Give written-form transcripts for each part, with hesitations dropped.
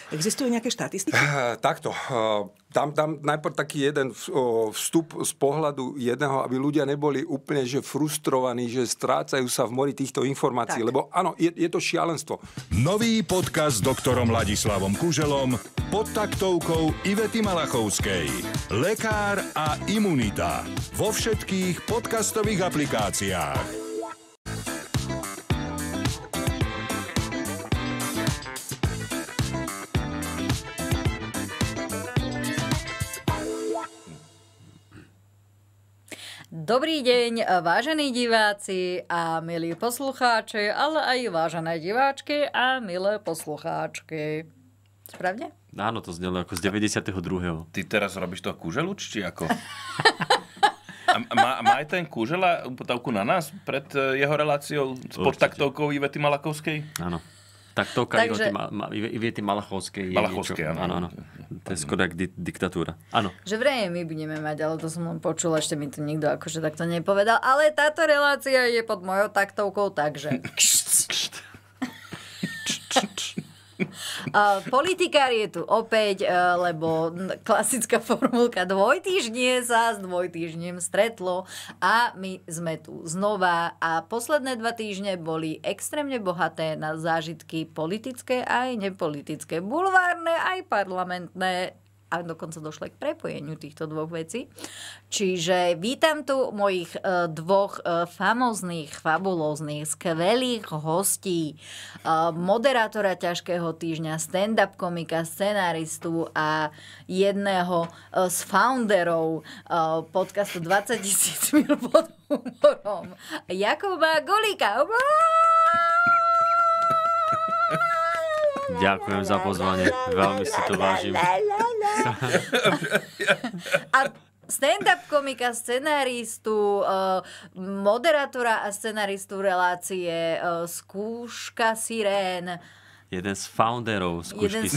Existujú nejaké štatistiky? Takto. Dám najprv taký jeden vstup z pohľadu jedného, aby ľudia neboli úplne že frustrovaní, že strácajú sa v mori týchto informácií. Tak. Lebo áno, je to šialenstvo. Nový podcast s doktorom Ladislavom Kuželom pod taktovkou Ivety Malachovskej. Lekár a imunita. Vo všetkých podcastových aplikáciách. Dobrý deň, vážení diváci a milí poslucháči, ale aj vážené diváčky a milé poslucháčky. Správne? Áno, to znelo ako z 92. Ty teraz robíš toho Kuželu, či ako? Má aj ten Kužela upotavku na nás pred jeho reláciou s podtaktovkou Ivety Malachovskej? Áno. Taktovka Ivety Malachovskej. Malachovskej, áno. To je skoro jak diktatúra. Áno. Že vraj my budeme mať, ale to som len počula, ešte mi to nikto akože takto nepovedal. Ale táto relácia je pod mojou taktovkou, takže... Politikár je tu opäť, lebo klasická formulka dvojtýždne sa s dvojtýždňem stretlo a my sme tu znova a posledné 2 týždne boli extrémne bohaté na zážitky politické aj nepolitické, bulvárne aj parlamentné a dokonca došlo k prepojeniu týchto dvoch vecí. Čiže vítam tu mojich 2 famóznych, fabulóznych, skvelých hostí, moderátora ťažkého týždňa, stand-up komika, scenáristu a jedného z founderov podcastu 20 000 mil pod humorom, Jakuba Golíka. Ďakujem za pozvanie. Veľmi si to vážim. A stand-up komika, scenáristu, moderátora a scenáristu relácie Skúška sirén. Jeden z founderov Skúšky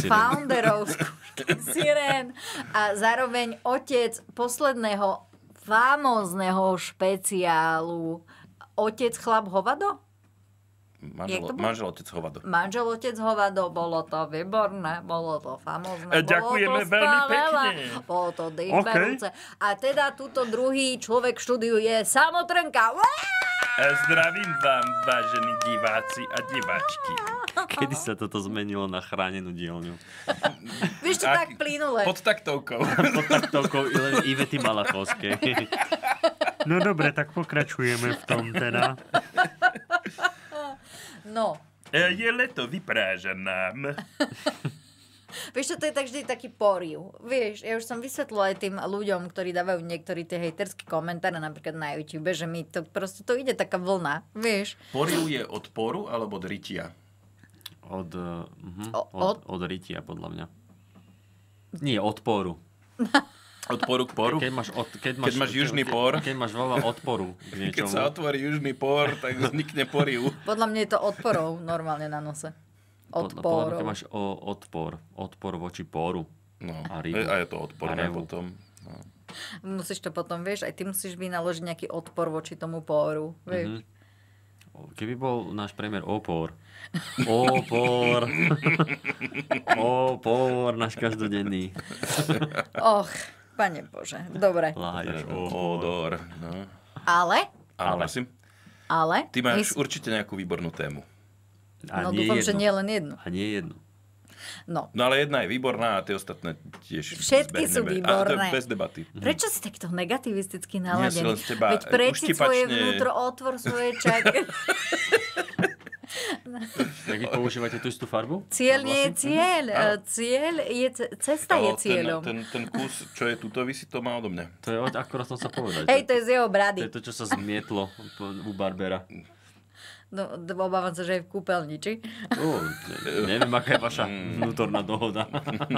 sirén. A zároveň otec posledného famózneho špeciálu Otec chlap hovado? Manžel otec hovado. Manžel otec hovado, bolo to výborné, bolo to famózne. Ďakujeme veľmi pekne. Bolo to dýchberúce. Okay. A teda túto druhý človek v štúdiu je Samotrnka. Zdravím vám, vážení diváci a diváčky. Kedy sa toto zmenilo na chránenú dielňu? Vieš čo, tak plynule. Pod taktovkou. Pod taktovkou Ivety Malachovskej. No dobre, tak pokračujeme v tom teda. No. Je leto, vypráža nám. Vieš čo, to je tak vždy taký poriv. Vieš, ja už som vysvetlila aj tým ľuďom, ktorí dávajú niektorí tie hejterské komentáre napríklad na YouTube, že mi to proste to ide taká vlna, vieš. Poriv je od poru alebo od rytia? Od rytia, podľa mňa. Nie, od poru. Od poru k poru? Keď máš južný por. Keď máš veľa odporu k niečomu. Keď sa otvorí južný por, tak vznikne poriv. Podľa mňa je to odporov normálne na nose. Odporov. Podľa mňa, keď máš odpor voči poru. No, a rybu. A je to odporné potom. No. Musíš to potom, vieš, aj ty musíš vynaložiť nejaký odpor voči tomu poru, vieš. Keby bol náš premiér opor, náš každodenný. Och, Pane Bože, dobre. Odor. No. Ale? Ty máš určite nejakú výbornú tému. No dúfam, že nie len jednu. A nie jednu. No ale jedna je výborná a tie ostatné tiež všetky sú výborné. Bez debaty. Prečo si takto negativisticky naladený? Veď prečo svoje vnútro, otvor svoje čaky. Tak vy používate tú istú farbu? Cieľ nie je cieľ. Cieľ je, cesta je cieľom. Ten kus, čo je tuto, vysí, to má odo mňa. To je akorát som sa povedať. Hej, to je z jeho brady. To je to, čo sa zmietlo u Barbera. No, obávam sa, že je v kúpeľni, či? Neviem, aká je vaša vnútorná dohoda.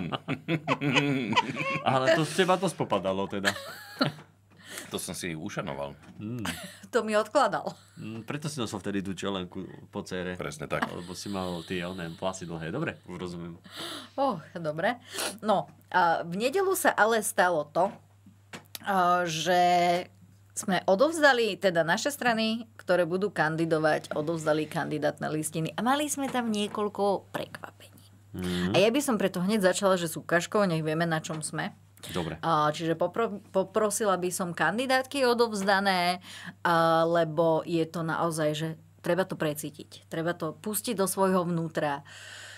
Ale to z teba dosť popadalo teda. To som si ušanoval. To mi odkladal. Preto si nosil vtedy tú čelenku po cére. Presne tak. Lebo si mal tie vlasy dlhé. Dobre, už rozumiem. Dobre. No, v nedeľu sa ale stalo to, že sme odovzdali, teda naše strany, ktoré budú kandidovať, odovzdali kandidátne listiny a mali sme tam niekoľko prekvapení. A ja by som preto hneď začala, že s ukážkou, nech vieme, na čom sme. Dobre. Čiže poprosila by som kandidátky odovzdané, lebo je to naozaj, že treba to precítiť. Treba to pustiť do svojho vnútra.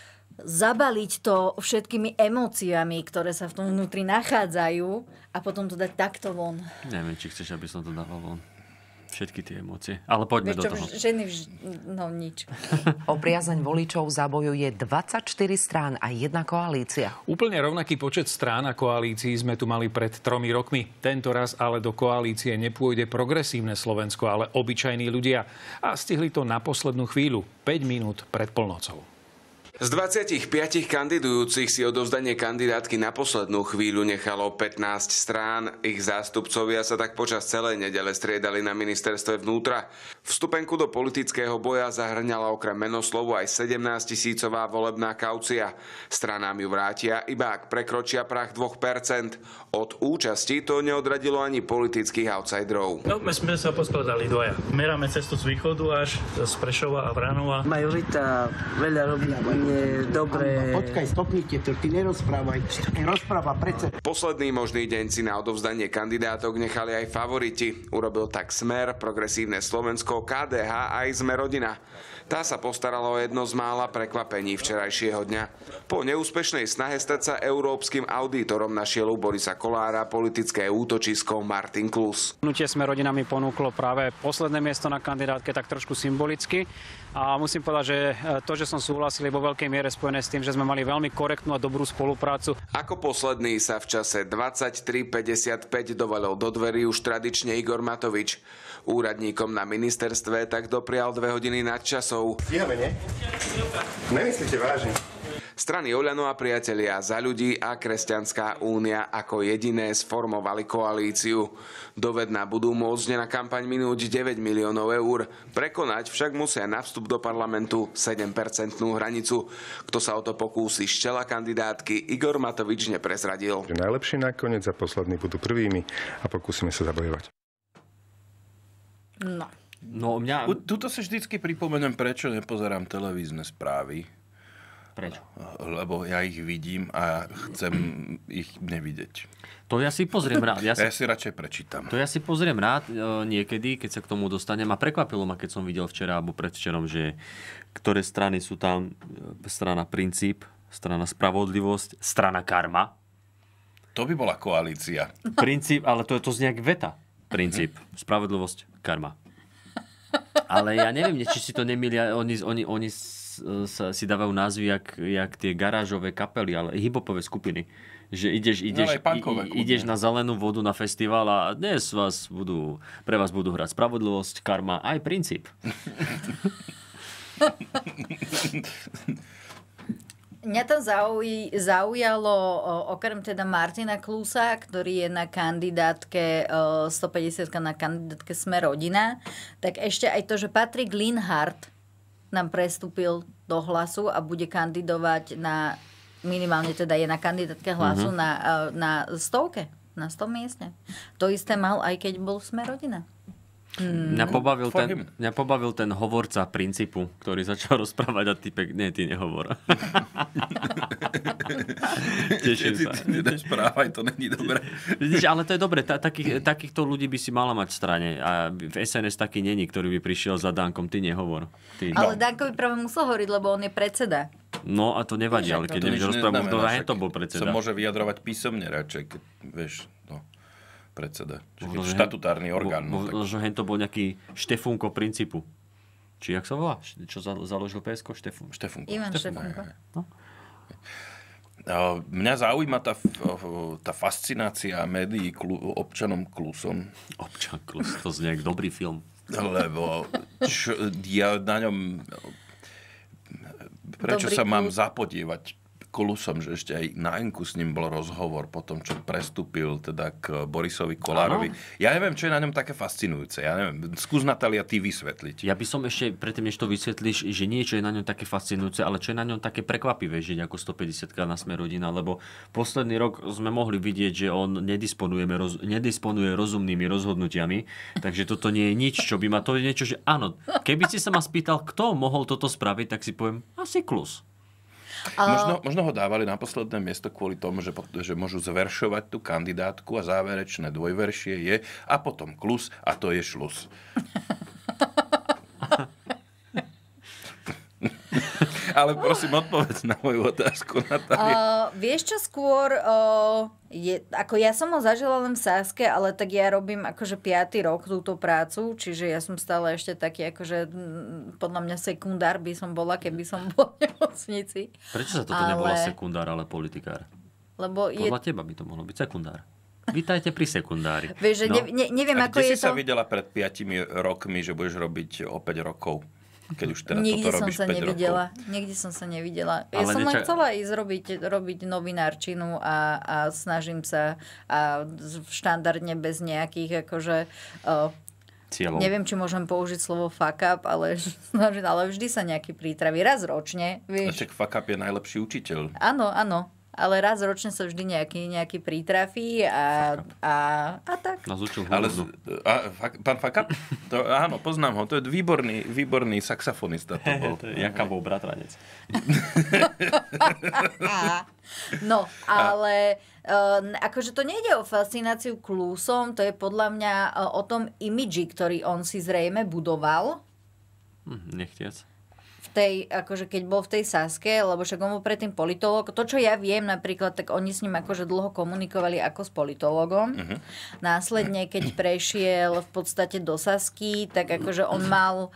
Zabaliť to všetkými emóciami, ktoré sa v tom vnútri nachádzajú a potom to dať takto von. Neviem, či chceš, aby som to dával von. Všetky tie emócie. Ale poďme do toho. Ženy no nič. O priazeň voličov zabojuje 24 strán a jedna koalícia. Úplne rovnaký počet strán a koalícií sme tu mali pred 3 rokmi. Tento raz ale do koalície nepôjde progresívne Slovensko, ale obyčajní ľudia. A stihli to na poslednú chvíľu, 5 minút pred polnocou. Z 25 kandidujúcich si odovzdanie kandidátky na poslednú chvíľu nechalo 15 strán. Ich zástupcovia sa tak počas celej nedele striedali na ministerstve vnútra. Vstupenku do politického boja zahrňala okrem menoslovu aj 17-tisícová volebná kaucia. Stranám ju vrátia, iba ak prekročia prach 2%. Od účasti to neodradilo ani politických outsiderov. No, my sme sa poskladali dvaja. Meráme cestu z východu až z Prešova a Vranova. Majorita veľa robí dobre. Počkaj, stopnite to, ty nerozprávaj. Rozpráva predsa. Posledný možný deň si na odovzdanie kandidátok nechali aj favoriti. Urobil tak Smer, Progresívne Slovensko, KDH aj Sme rodina. Tá sa postarala o jedno z mála prekvapení včerajšieho dňa. Po neúspešnej snahe stať sa európskym auditorom našiel u Borisa Kollára politické útočisko Martin Klus. Hnutie Sme rodina mi ponúklo práve posledné miesto na kandidátke tak trošku symbolicky. A musím povedať, že to, že som súhlasil, je vo veľkej miere spojené s tým, že sme mali veľmi korektnú a dobrú spoluprácu. Ako posledný sa v čase 23:55 dovalil do dverí už tradične Igor Matovič. Úradníkom na ministerstve tak doprial 2 hodiny nadčasov. Stíhame, nie? Nemyslíte vážne? Strany Oľano a Priatelia za ľudí a Kresťanská únia ako jediné sformovali koalíciu. Dovedná budú môcť na kampaň minúť 9 miliónov eur. Prekonať však musia na vstup do parlamentu 7% hranicu. Kto sa o to pokúsi z čela kandidátky, Igor Matovič neprezradil. Najlepší nakoniec a poslední budú prvými a pokúsime sa zabojovať. No mňa... Tuto sa vždycky pripomeniem, prečo nepozerám televízne správy. Prečo? Lebo ja ich vidím a chcem ich nevidieť. To ja si pozriem rád. Ja si radšej prečítam. To ja si pozriem rád niekedy, keď sa k tomu dostanem. A prekvapilo ma, keď som videl včera alebo predvčerom, že ktoré strany sú tam. Strana Princíp, strana Spravodlivosť, strana Karma. To by bola koalícia. Princíp, ale to znie jak veta. Princíp, Spravodlivosť, Karma. Ale ja neviem, či si to nemilia. Oni si dávajú názvy jak tie garážové kapely, ale hip-hopové skupiny. Že ideš na zelenú vodu na festival a dnes pre vás budú hrať Spravodlivosť, Karma aj Princíp. Mňa tam zaujalo, okrem teda Martina Klusa, ktorý je na kandidátke 150 na kandidátke Sme rodina, tak ešte aj to, že Patrik Linhart nám prestúpil do Hlasu a bude kandidovať na, minimálne teda je na kandidátke Hlasu na 100 miestne. To isté mal aj keď bol Sme rodina. Mňa pobavil ten hovorca Princípu, ktorý začal rozprávať a typek, nie, ty nehovor. Teším sa. Správať, to není dobré. Ale to je dobré, takýchto ľudí by si mala mať v strane. A v SNS taký není, ktorý by prišiel za Dankom, ty nehovor. Ale Danko by práve musel hovoriť, lebo on je predseda. No a to nevadí, ale keď nevíš rozprávať, to bol predseda. Sa môže vyjadrovať písomne radšej, keď vieš, no. Predseda. Štatutárny orgán. Možno to bol nejaký Štefunko Princípu. Či jak sa volá? Čo založil PSK? Štefunko. Ivan Štefunko. No. Mňa zaujíma tá fascinácia médií občanom Klusom. Občan Klus, to znie jak dobrý film. Lebo ja na ňom... Prečo sa mám zapodievať Klusom, že ešte aj na Enku s ním bol rozhovor po tom, čo prestúpil teda k Borisovi Kollárovi. Ja neviem, čo je na ňom také fascinujúce. Ja neviem. Skús, Natália, ty vysvetliť. Ja by som ešte, predtým, než to vysvetlíš, že nie, čo je na ňom také fascinujúce, ale čo je na ňom také prekvapivé, že ako 150 na Sme rodina, lebo posledný rok sme mohli vidieť, že on nedisponuje rozumnými rozhodnutiami, takže toto nie je nič, čo by ma to je niečo, že áno, keby si sa ma spýtal, kto mohol toto spraviť, tak si poviem, asi Klus. Možno ho dávali na posledné miesto kvôli tomu, že môžu zveršovať tú kandidátku a záverečné dvojveršie je a potom klus a to je šlus. Ale prosím, odpovedz na moju otázku, Natália. Vieš čo skôr, ako ja som ho zažila len v Saske, ale tak ja robím akože 5. rok túto prácu, čiže ja som stále ešte taký akože podľa mňa sekundár by som bola, keby som bola v nemocnici. Prečo sa toto nebola sekundár, ale politikár? Lebo podľa teba by to mohlo byť sekundár. Vítajte pri sekundári. Vieš, že neviem, a ako kde je si sa to... videla pred 5 rokmi, že budeš robiť o 5 rokov? Keď už teda Nikde toto robíš 5 rokov. Nikde som sa nevidela. Ja som len chcela ísť robiť novinárčinu a snažím sa a štandardne bez nejakých akože... cieľov. Neviem, či môžem použiť slovo fuck up, ale vždy sa nejaký prítraví. Raz ročne, vieš. Však fuck up je najlepší učiteľ. Áno. Ale raz ročne sa vždy nejaký prítrafí a tak. Nás učil pán Fakap? Áno, poznám ho. To je výborný saxofonista. To bol. To je Jakabov bratranec. No, ale akože to nejde o fascináciu klusom, to je podľa mňa o tom imidži, ktorý on si zrejme budoval. Nechtiac. Akože keď bol v tej Saske, lebo však on bol predtým politológ. To, čo ja viem napríklad, tak oni s ním akože dlho komunikovali ako s politológom. Následne, keď prešiel v podstate do Sasky, tak akože on mal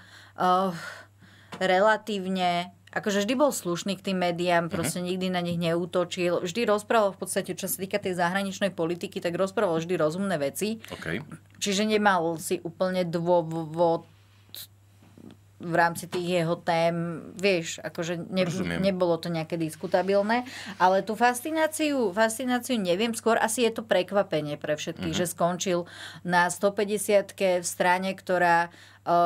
relatívne... Akože vždy bol slušný k tým médiám, proste nikdy na nich neútočil. Vždy rozprával v podstate, čo sa týka tej zahraničnej politiky, tak rozprával vždy rozumné veci. Okay. Čiže nemal si úplne dôvod v rámci tých jeho tém, vieš, akože nebolo to nejaké diskutabilné, ale tú fascináciu neviem, skôr asi je to prekvapenie pre všetkých, že skončil na 150-ke v strane, ktorá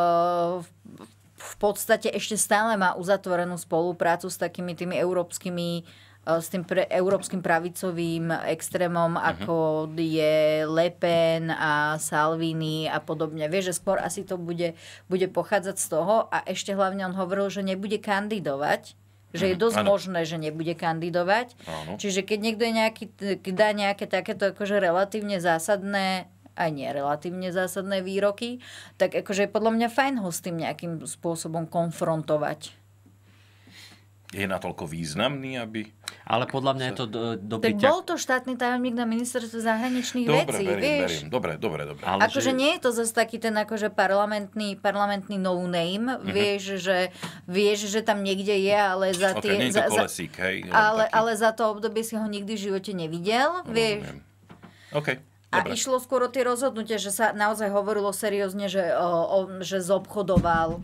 v podstate ešte stále má uzatvorenú spoluprácu s takými tými s tým európskym pravicovým extrémom, ako je Le Pen a Salvini a podobne. Vieš, že skôr asi to bude pochádzať z toho a ešte hlavne on hovoril, že nebude kandidovať, že je dosť možné, že nebude kandidovať. Čiže keď niekto dá nejaké takéto akože relatívne zásadné aj nie relatívne zásadné výroky, tak akože je podľa mňa fajn ho s tým nejakým spôsobom konfrontovať. Je natoľko významný, aby... Ale podľa mňa je to dobrý Tak bol to štátny tajomník na ministerstve zahraničných vecí, vieš. Dobre. Akože nie je to zase taký ten akože parlamentný no name, vieš, že tam niekde je, ale za tie... nie je to kolesík, hej. Ale za to obdobie si ho nikdy v živote nevidel, vieš. OK. A išlo skôr o tie rozhodnutia, že sa naozaj hovorilo seriózne, že zobchodoval.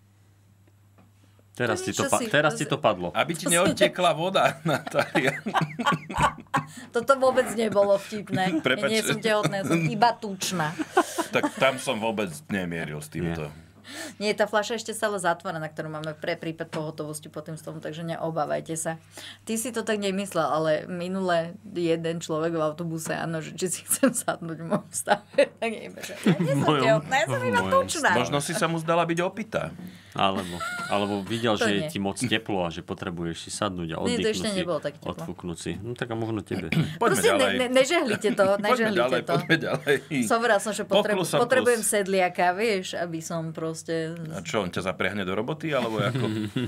Teraz ti to padlo. Aby ti neodtekla voda, Natália. Toto vôbec nebolo vtipné. Nie som tehotná, som iba tučná. Tak tam som vôbec nemieril s týmto. Nie, tá fľaša ešte stále zatvorená, ktorú máme pre prípad pohotovosti po tým stolu, takže neobávajte sa. Ty si to tak nemyslel, ale minule jeden človek v autobuse, áno, že či si chcem sadnúť v mojom stave, tak nie som tehotná, ja som iba tučná. Možno si sa mu zdala byť opitá. Alebo videl, že je ti moc teplo a že potrebuješ si sadnúť a oddychnúť si. nebolo tak teplo. Odfúknuť si. No tak a možno tebe. Proste nežehlite to. Poďme ďalej. Soveral som, že potrebujem sedliaka, vieš, aby som proste... A čo, on ťa zapriahne do roboty, alebo ako?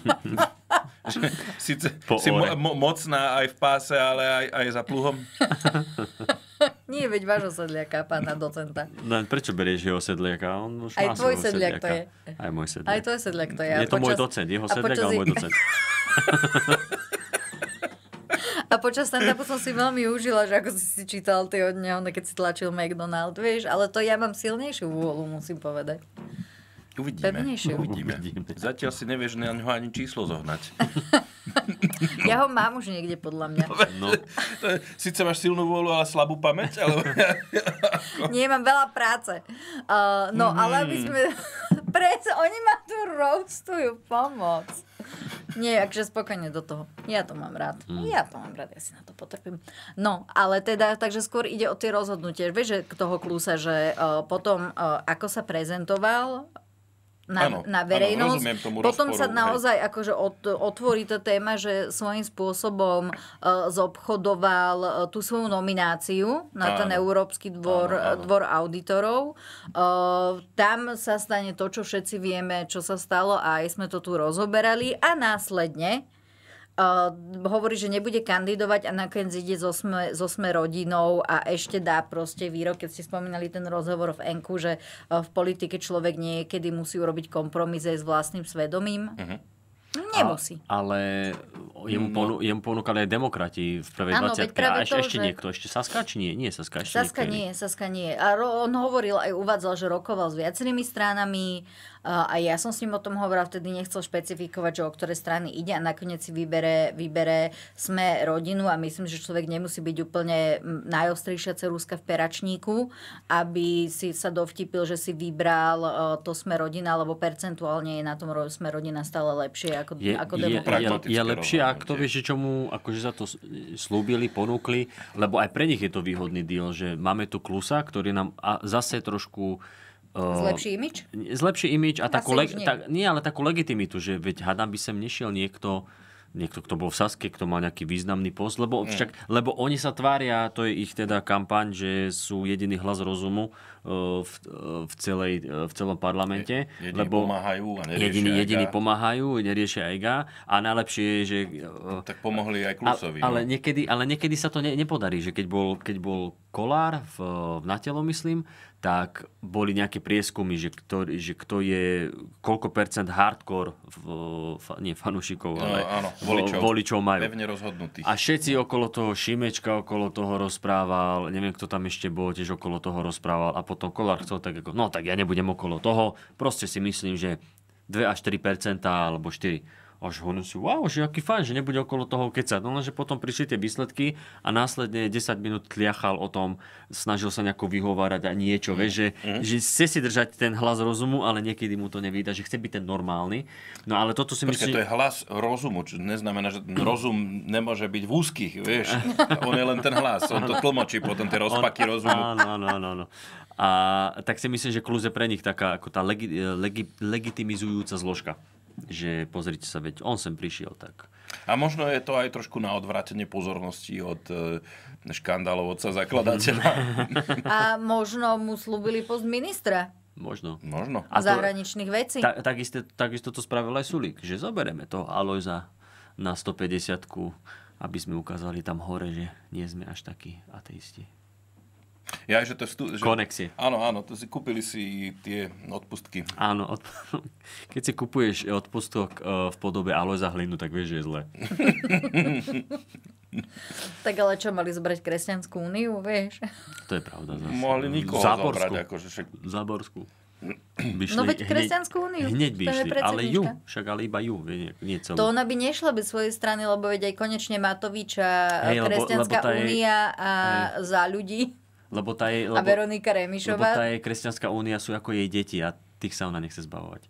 Sice si mocná aj v páse, ale aj za pluhom? Nie, veď vášho sedliaka, pána docenta. No, prečo berieš jeho sedliaka? On už aj má tvoj sedliak to je. Aj môj sedliak. Aj tvoj sedliak to je. Je to môj docent, jeho sedliak, ale môj docent. A počas stand-upu som si veľmi užila, že ako si čítal ty od neho, keď si tlačil McDonald, vieš, ale to ja mám silnejšiu vôľu, musím povedať. Uvidíme. Zatiaľ si nevieš na ňo ani číslo zohnať. Ja ho mám už niekde, podľa mňa. No. Sice máš silnú vôľu, ale slabú pamäť? Ale... Nie, mám veľa práce. Ale aby sme... Oni ma tu roastujú, pomoc. Nie, akže spokojne do toho. Ja to mám rád. Ja si na to potrpím. No, ale teda, takže skôr ide o tie rozhodnutie. Vieš, že toho klusa, že potom, ako sa prezentoval, na verejnosť. Potom rozporu, sa naozaj akože otvorí tá téma, že svojím spôsobom zobchodoval tú svoju nomináciu na ten Európsky dvor auditorov. Tam sa stane to, čo všetci vieme, čo sa stalo a aj sme to tu rozoberali a následne hovorí, že nebude kandidovať a nakoniec ide so Sme rodinou a ešte dá proste výrok, keď ste spomínali ten rozhovor v Enku, že v politike človek niekedy musí urobiť kompromis aj s vlastným svedomím. Nemusí. Ale jemu ponúkali aj demokrati v prvej 20. A ešte niekto, ešte Saska, či nie? Nie, Saska nie. A on hovoril, aj uvádzal, že rokoval s viacerými stranami a ja som s ním o tom hovorila, vtedy nechcel špecifikovať, že o ktoré strany ide a nakoniec si vybere Sme rodinu a myslím, že človek nemusí byť úplne najostrejšia ceruzka v peračníku, aby si sa dovtipil, že si vybral to Sme rodina, lebo percentuálne je na tom Sme rodina stále lepšie ako demokrati. Je lepšie, ak to vieš, že čomu akože za to slúbili, ponúkli, lebo aj pre nich je to výhodný deal, že máme tu Klusa, ktorý nám zase trošku zlepší imič? Zlepší imič a takú legitimitu, že veď hádam by sem nešiel niekto, kto bol v Saske, kto mal nejaký významný post, lebo oni sa tvária, to je ich teda kampaň, že sú jediný hlas rozumu v celom parlamente. Jediní pomáhajú, neriešia EGA a najlepšie je, že tak pomohli aj Klusovi. Ale niekedy sa to nepodarí, že keď bol Kolár v Natelo, myslím, tak boli nejaké prieskumy, že kto je, koľko percent hardcore nie fanúšikov, ale voličov majú. Pevne rozhodnutých. A všetci okolo toho, Šimečka okolo toho rozprával, neviem, kto tam ešte bol, tiež okolo toho rozprával a potom Kolár chcel tak ako, no tak ja nebudem okolo toho, proste si myslím, že 2 až 4% alebo 4%. Až hovorím si, wow, že aký fajn, že nebude okolo toho kecať. No lenže potom prišli tie výsledky a následne 10 minút tliachal o tom, snažil sa nejako vyhovárať a niečo, vieš, že chce si držať ten hlas rozumu, ale niekedy mu to nevída, že chce byť ten normálny. No ale toto si myslím... to je hlas rozumu, čo neznamená, že rozum nemôže byť v úzkých, vieš. On je len ten hlas, on to tlmočí potom tie rozpaky rozumu. Áno. A tak si myslím, že Klus je pre nich taká ako tá legitimizujúca zložka. Že pozrite sa, veď on sem prišiel, tak. A možno je to aj trošku na odvrátenie pozornosti od škandálov otca zakladateľa. A možno mu slúbili post ministra. Možno. A zahraničných vecí. Takisto to spravil aj Sulík, že zobereme toho Alojza na 150-ku, aby sme ukázali tam hore, že nie sme až takí ateisti. Ja, že to konexie. Áno, to si kúpili si tie odpustky. Áno, keď si kupuješ odpustok v podobe Alojza Hlinu, tak vieš, že je zle. Tak ale čo, mali zobrať Kresťanskú úniu, vieš? To je pravda. Zase. Mohli nikoho zobrať. Akože Záborskú. No veď Kresťanskú úniu. Hneď by išli, ale iba ju, nie celú. To ona by nešla bez svojej strany, lebo veď aj konečne Matovič a Kresťanská únia a Za ľudí. A Veronika Remišová. Lebo tá jej Kresťanská únia sú ako jej deti a tých sa ona nechce zbavovať.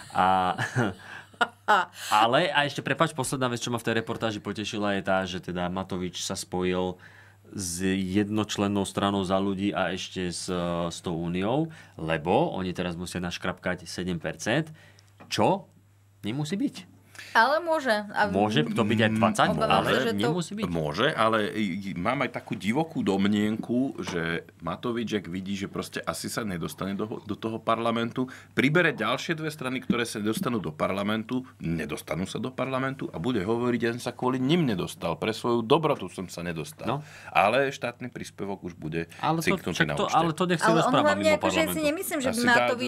Ale ešte prepáč, posledná vec, čo ma v tej reportáži potešila, je tá, že teda Matovič sa spojil s jednočlennou stranou Za ľudí a ešte s tou úniou, lebo oni teraz musia naškrapkať 7%, čo nemusí byť. Ale môže. Môže to byť aj 20, ale nemusí byť. Môže, ale mám aj takú divokú domnienku, že Matovič, ak vidí, že proste asi sa nedostane do toho parlamentu, pribere ďalšie dve strany, ktoré sa dostanú do parlamentu, nedostanú sa do parlamentu a bude hovoriť, že som sa kvôli nim nedostal. Pre svoju dobrotu som sa nedostal. No. Ale štátny príspevok už bude cinknutý na účte. Ale to nechce rozprávať mimo parlamentu. Ja si nemyslím, že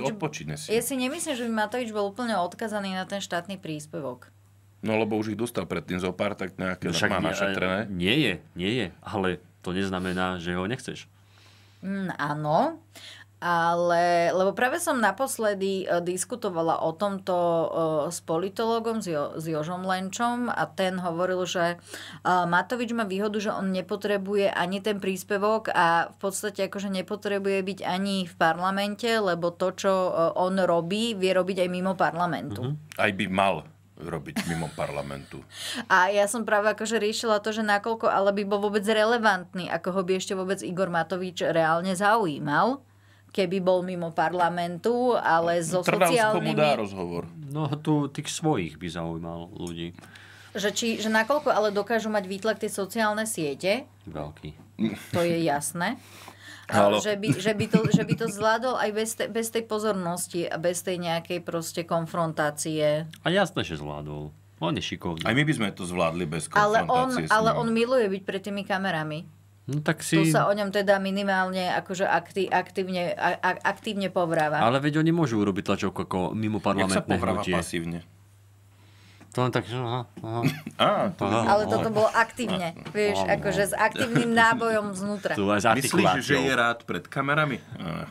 by Matovič bol úplne odkazaný na ten štátny príspevok. No, lebo už ich dostal predtým zo pár, tak nejaké má našetrené. Nie je, ale to neznamená, že ho nechceš. Áno, ale lebo práve som naposledy diskutovala o tomto s politologom, s Jožom Lenčom a ten hovoril, že Matovič má výhodu, že on nepotrebuje ani ten príspevok a v podstate akože nepotrebuje byť ani v parlamente, lebo to, čo on robí, vie robiť aj mimo parlamentu. Aj by mal robiť mimo parlamentu. A ja som práve akože riešila to, že nakoľko ale by bol vôbec relevantný, ako ho by ešte vôbec Igor Matovič reálne zaujímal, keby bol mimo parlamentu, ale so sociálnymi... Trnavskomu dá rozhovor. No tu tých svojich by zaujímal ľudí. Že nakoľko ale dokážu mať výtlak tie sociálne siete? Veľký. To je jasné. Že by to zvládol aj bez tej pozornosti a bez tej nejakej proste konfrontácie. A jasné, že zvládol. On je šikovný. Aj my by sme to zvládli bez konfrontácie. Ale on miluje byť pred tými kamerami. No tak Tu sa o ňom teda minimálne akože aktívne povráva. Ale veď oni môžu urobiť tlačovku ako mimo parlamentné hnutie. Jak sa povráva pasívne? To len tak, že... Ale toto bolo aktívne. Vieš, akože s aktívnym nábojom znútra. Myslíš, že je rád pred kamerami?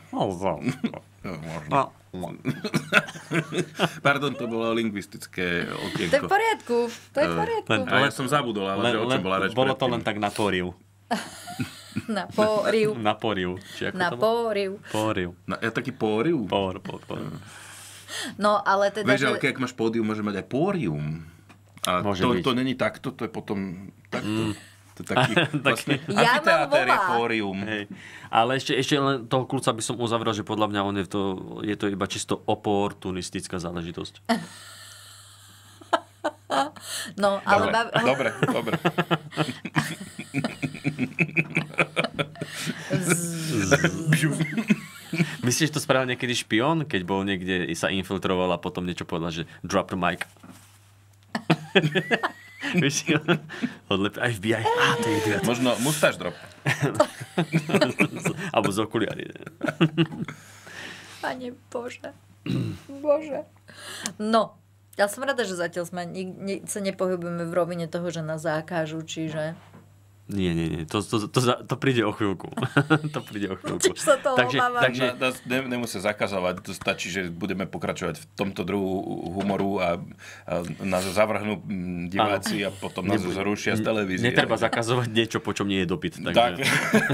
Pardon, to bolo lingvistické okienko. To je v poriadku. A ja som zabudol, ale že o čom bola reč. Bolo to len tak na poriu. Na poriu. Na poriu. Na poriu. Poriu. Je taký póriu? Por. No, ale teda... Vieš, ale keď máš pódium, môže mať aj pórium. A to není takto, to je potom takto. To je taký vlastne amfiteáter je pórium. Hej. Ale ešte len toho kľúca by som uzavrel, že podľa mňa je to iba čisto oportunistická záležitosť. No, ale... Dobre. Myslíš, že to spravil niekedy špión, keď bol niekde, sa infiltroval a potom niečo povedal, že drop the mic. Víš, odlepí aj FBI. To je idiot. Možno mustáž drop. Alebo z okuliary. Pane Bože. No, ja som rada, že zatiaľ sme sa nepohybujeme v rovine toho, že nás zakážu, čiže... Nie. To príde o chvíľku. Čiže sa toho obávam. Takže nemusí zakazovať. To stačí, že budeme pokračovať v tomto druhu humoru a nás zavrhnú diváci a potom nás zrušia z televízie. Netreba zakazovať niečo, po čom nie je dopyt. Tak.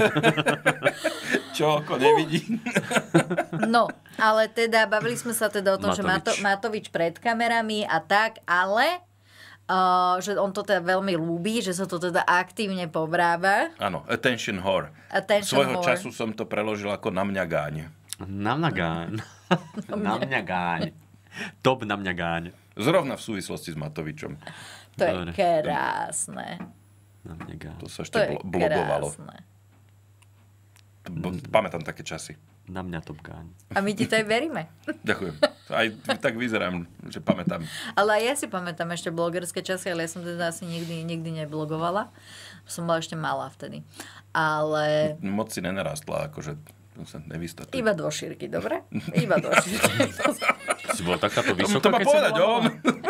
Čo oko nevidí. No, ale teda bavili sme sa teda o tom, že Matovič pred kamerami a tak, ale... že on to teda veľmi ľúbi, že sa to teda aktívne povráva. Áno, attention whore. Svojho času som to preložil ako na mňa gáň. Na mňa gáň. Top na mňa gáň. Zrovna v súvislosti s Matovičom. To je krásne. Na mňa gáň. To sa ešte blogovalo. Pamätám také časy. Na mňa top gáň. A my ti to aj veríme. Ďakujem. Aj tak vyzerám, že pamätám. Ale aj ja si pamätám ešte blogerské časy, ale ja som teda asi nikdy neblogovala. Som bola ešte malá vtedy. Ale... Moc si nenarastla, akože sa nevystatuje. Iba do šírky, dobre? Iba do šírky. Si bola takáto vysoká, to má povedať on.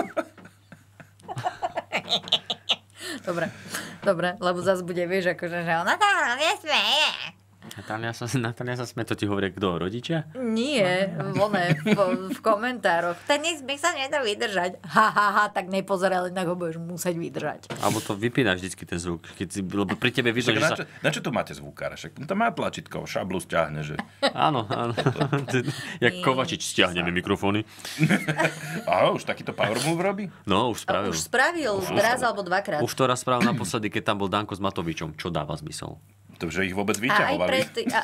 Dobre, lebo zase bude, vieš, akože, že ona tam nesmie. Natália sa sme, to ti hovoria kto? Rodičia? Nie, v komentároch. Ten nesmiech sa nedá vydržať. Tak nepozeraj, inak ho budeš musieť vydržať. Alebo to vypínaš vždycky ten zvuk. Lebo pri tebe vidno, že sa... Na čo tu máte zvukára? Však to má tlačítko, šablu stiahne, že... Áno. Jak Kovačič stiahneme mikrofóny. Áno, už takýto power move robí? No, už spravil. Už spravil raz alebo dvakrát. Už to raz spravil naposledy, keď tam bol Danko s Matovičom. Čo dáva zmysel? To, že ich vôbec vyťahovali.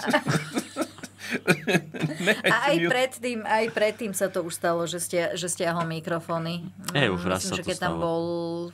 Aj predtým sa to už stalo, že stiahol mikrofóny. Už raz sa to stalo. Keď tam bol...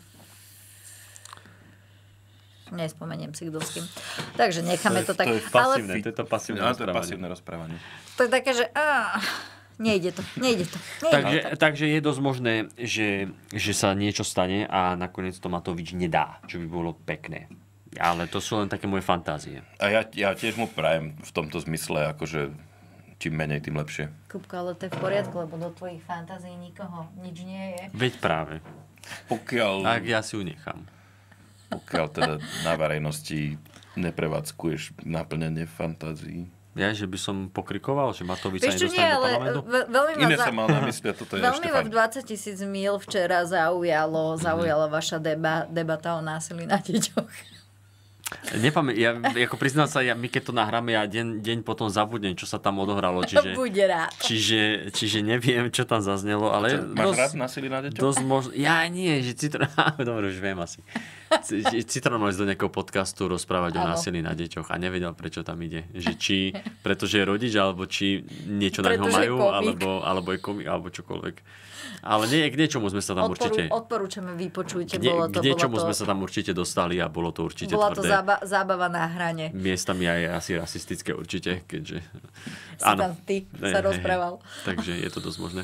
Nespomeniem si, kto s kým. Takže necháme to tak. To je pasívne, to je to pasívne rozprávanie. To je také, že... Nejde to. Takže je dosť možné, že sa niečo stane a nakoniec to Matovič nedá, čo by bolo pekné. Ale to sú len také moje fantázie. A ja tiež mu prajem v tomto zmysle, akože čím menej, tým lepšie. Kupko, ale to je v poriadku, lebo do tvojich fantázií nikoho nič nie je. Veď práve. Tak ja si ju nechám. Pokiaľ teda na verejnosti neprevádzkuješ naplnenie fantázií. Ja, že by som pokrikoval, že Matovič sa nedostane do parlamentu? Iné sa mal na mysli, toto je veľmi ešte v 20 000 míl včera zaujala vaša debata o násilí na deťoch. Ja ako priznám sa, my keď to nahráme, ja deň potom zabudnem, čo sa tam odohralo. Bude rád. Čiže neviem, čo tam zaznelo, ale... Máš rád násilie na deťoch? Ja nie, že Citron... Dobre, už viem asi. Citron mal ísť do nejakého podcastu rozprávať o násilí na deťoch a nevedel, prečo tam ide. Že či pretože je rodič, alebo či niečo na ňo majú, alebo je komik, alebo čokoľvek. Ale k niečomu sme sa tam určite... Odporúčame, vypočujte. K niečomu sme sa tam určite dostali a bolo to určite bola tvrdé. Bola to zábava na hrane. Miestami aj asi rasistické určite, keďže... Tam ty sa rozprával. Takže je to dosť možné.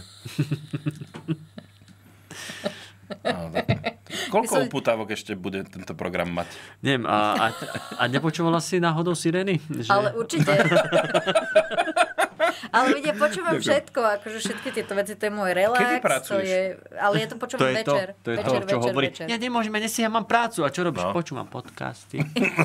Koľko uputávok ešte bude tento program mať? Neviem, a nepočúvala si náhodou sirény? Že... Ale určite. Ale vidia, počúvam všetko, akože všetky tieto veci, to je môj relax. Kedy pracuješ? Ale ja to počúvam večer. To je to, čo hovorí. Ja nemôžem, ja mám prácu. A čo robíš? No. Počúvam podcasty.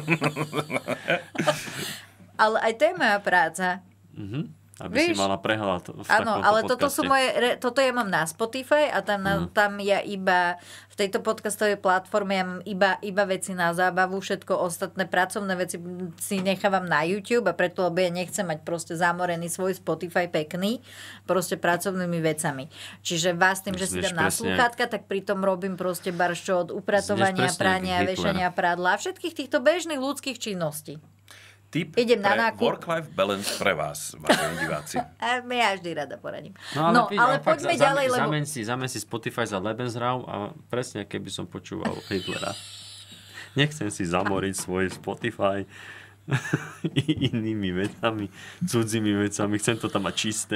Ale aj to je moja práca. Aby si mala prehľad v áno, ale toto ja mám na Spotify a tam ja iba v tejto podcastovej platforme ja mám iba veci na zábavu, všetko ostatné pracovné veci si nechávam na YouTube a preto, lebo ja nechcem mať proste zamorený svoj Spotify pekný proste pracovnými vecami. Čiže vás tým, že si dám na slúchatka, tak pritom robím proste barščo od upratovania, prania, vešania prádla a všetkých týchto bežných ľudských činností. Tip idem pre na nákup. work-life balance pre vás, vážení diváci. Ja vždy rada poradím. Ale poďme ďalej, lebo... Zamen si Spotify za Lebensraum a presne keby som počúval Hitlera. Nechcem si zamoriť svoj Spotify inými vecami, cudzými vecami. Chcem to tam mať čisté.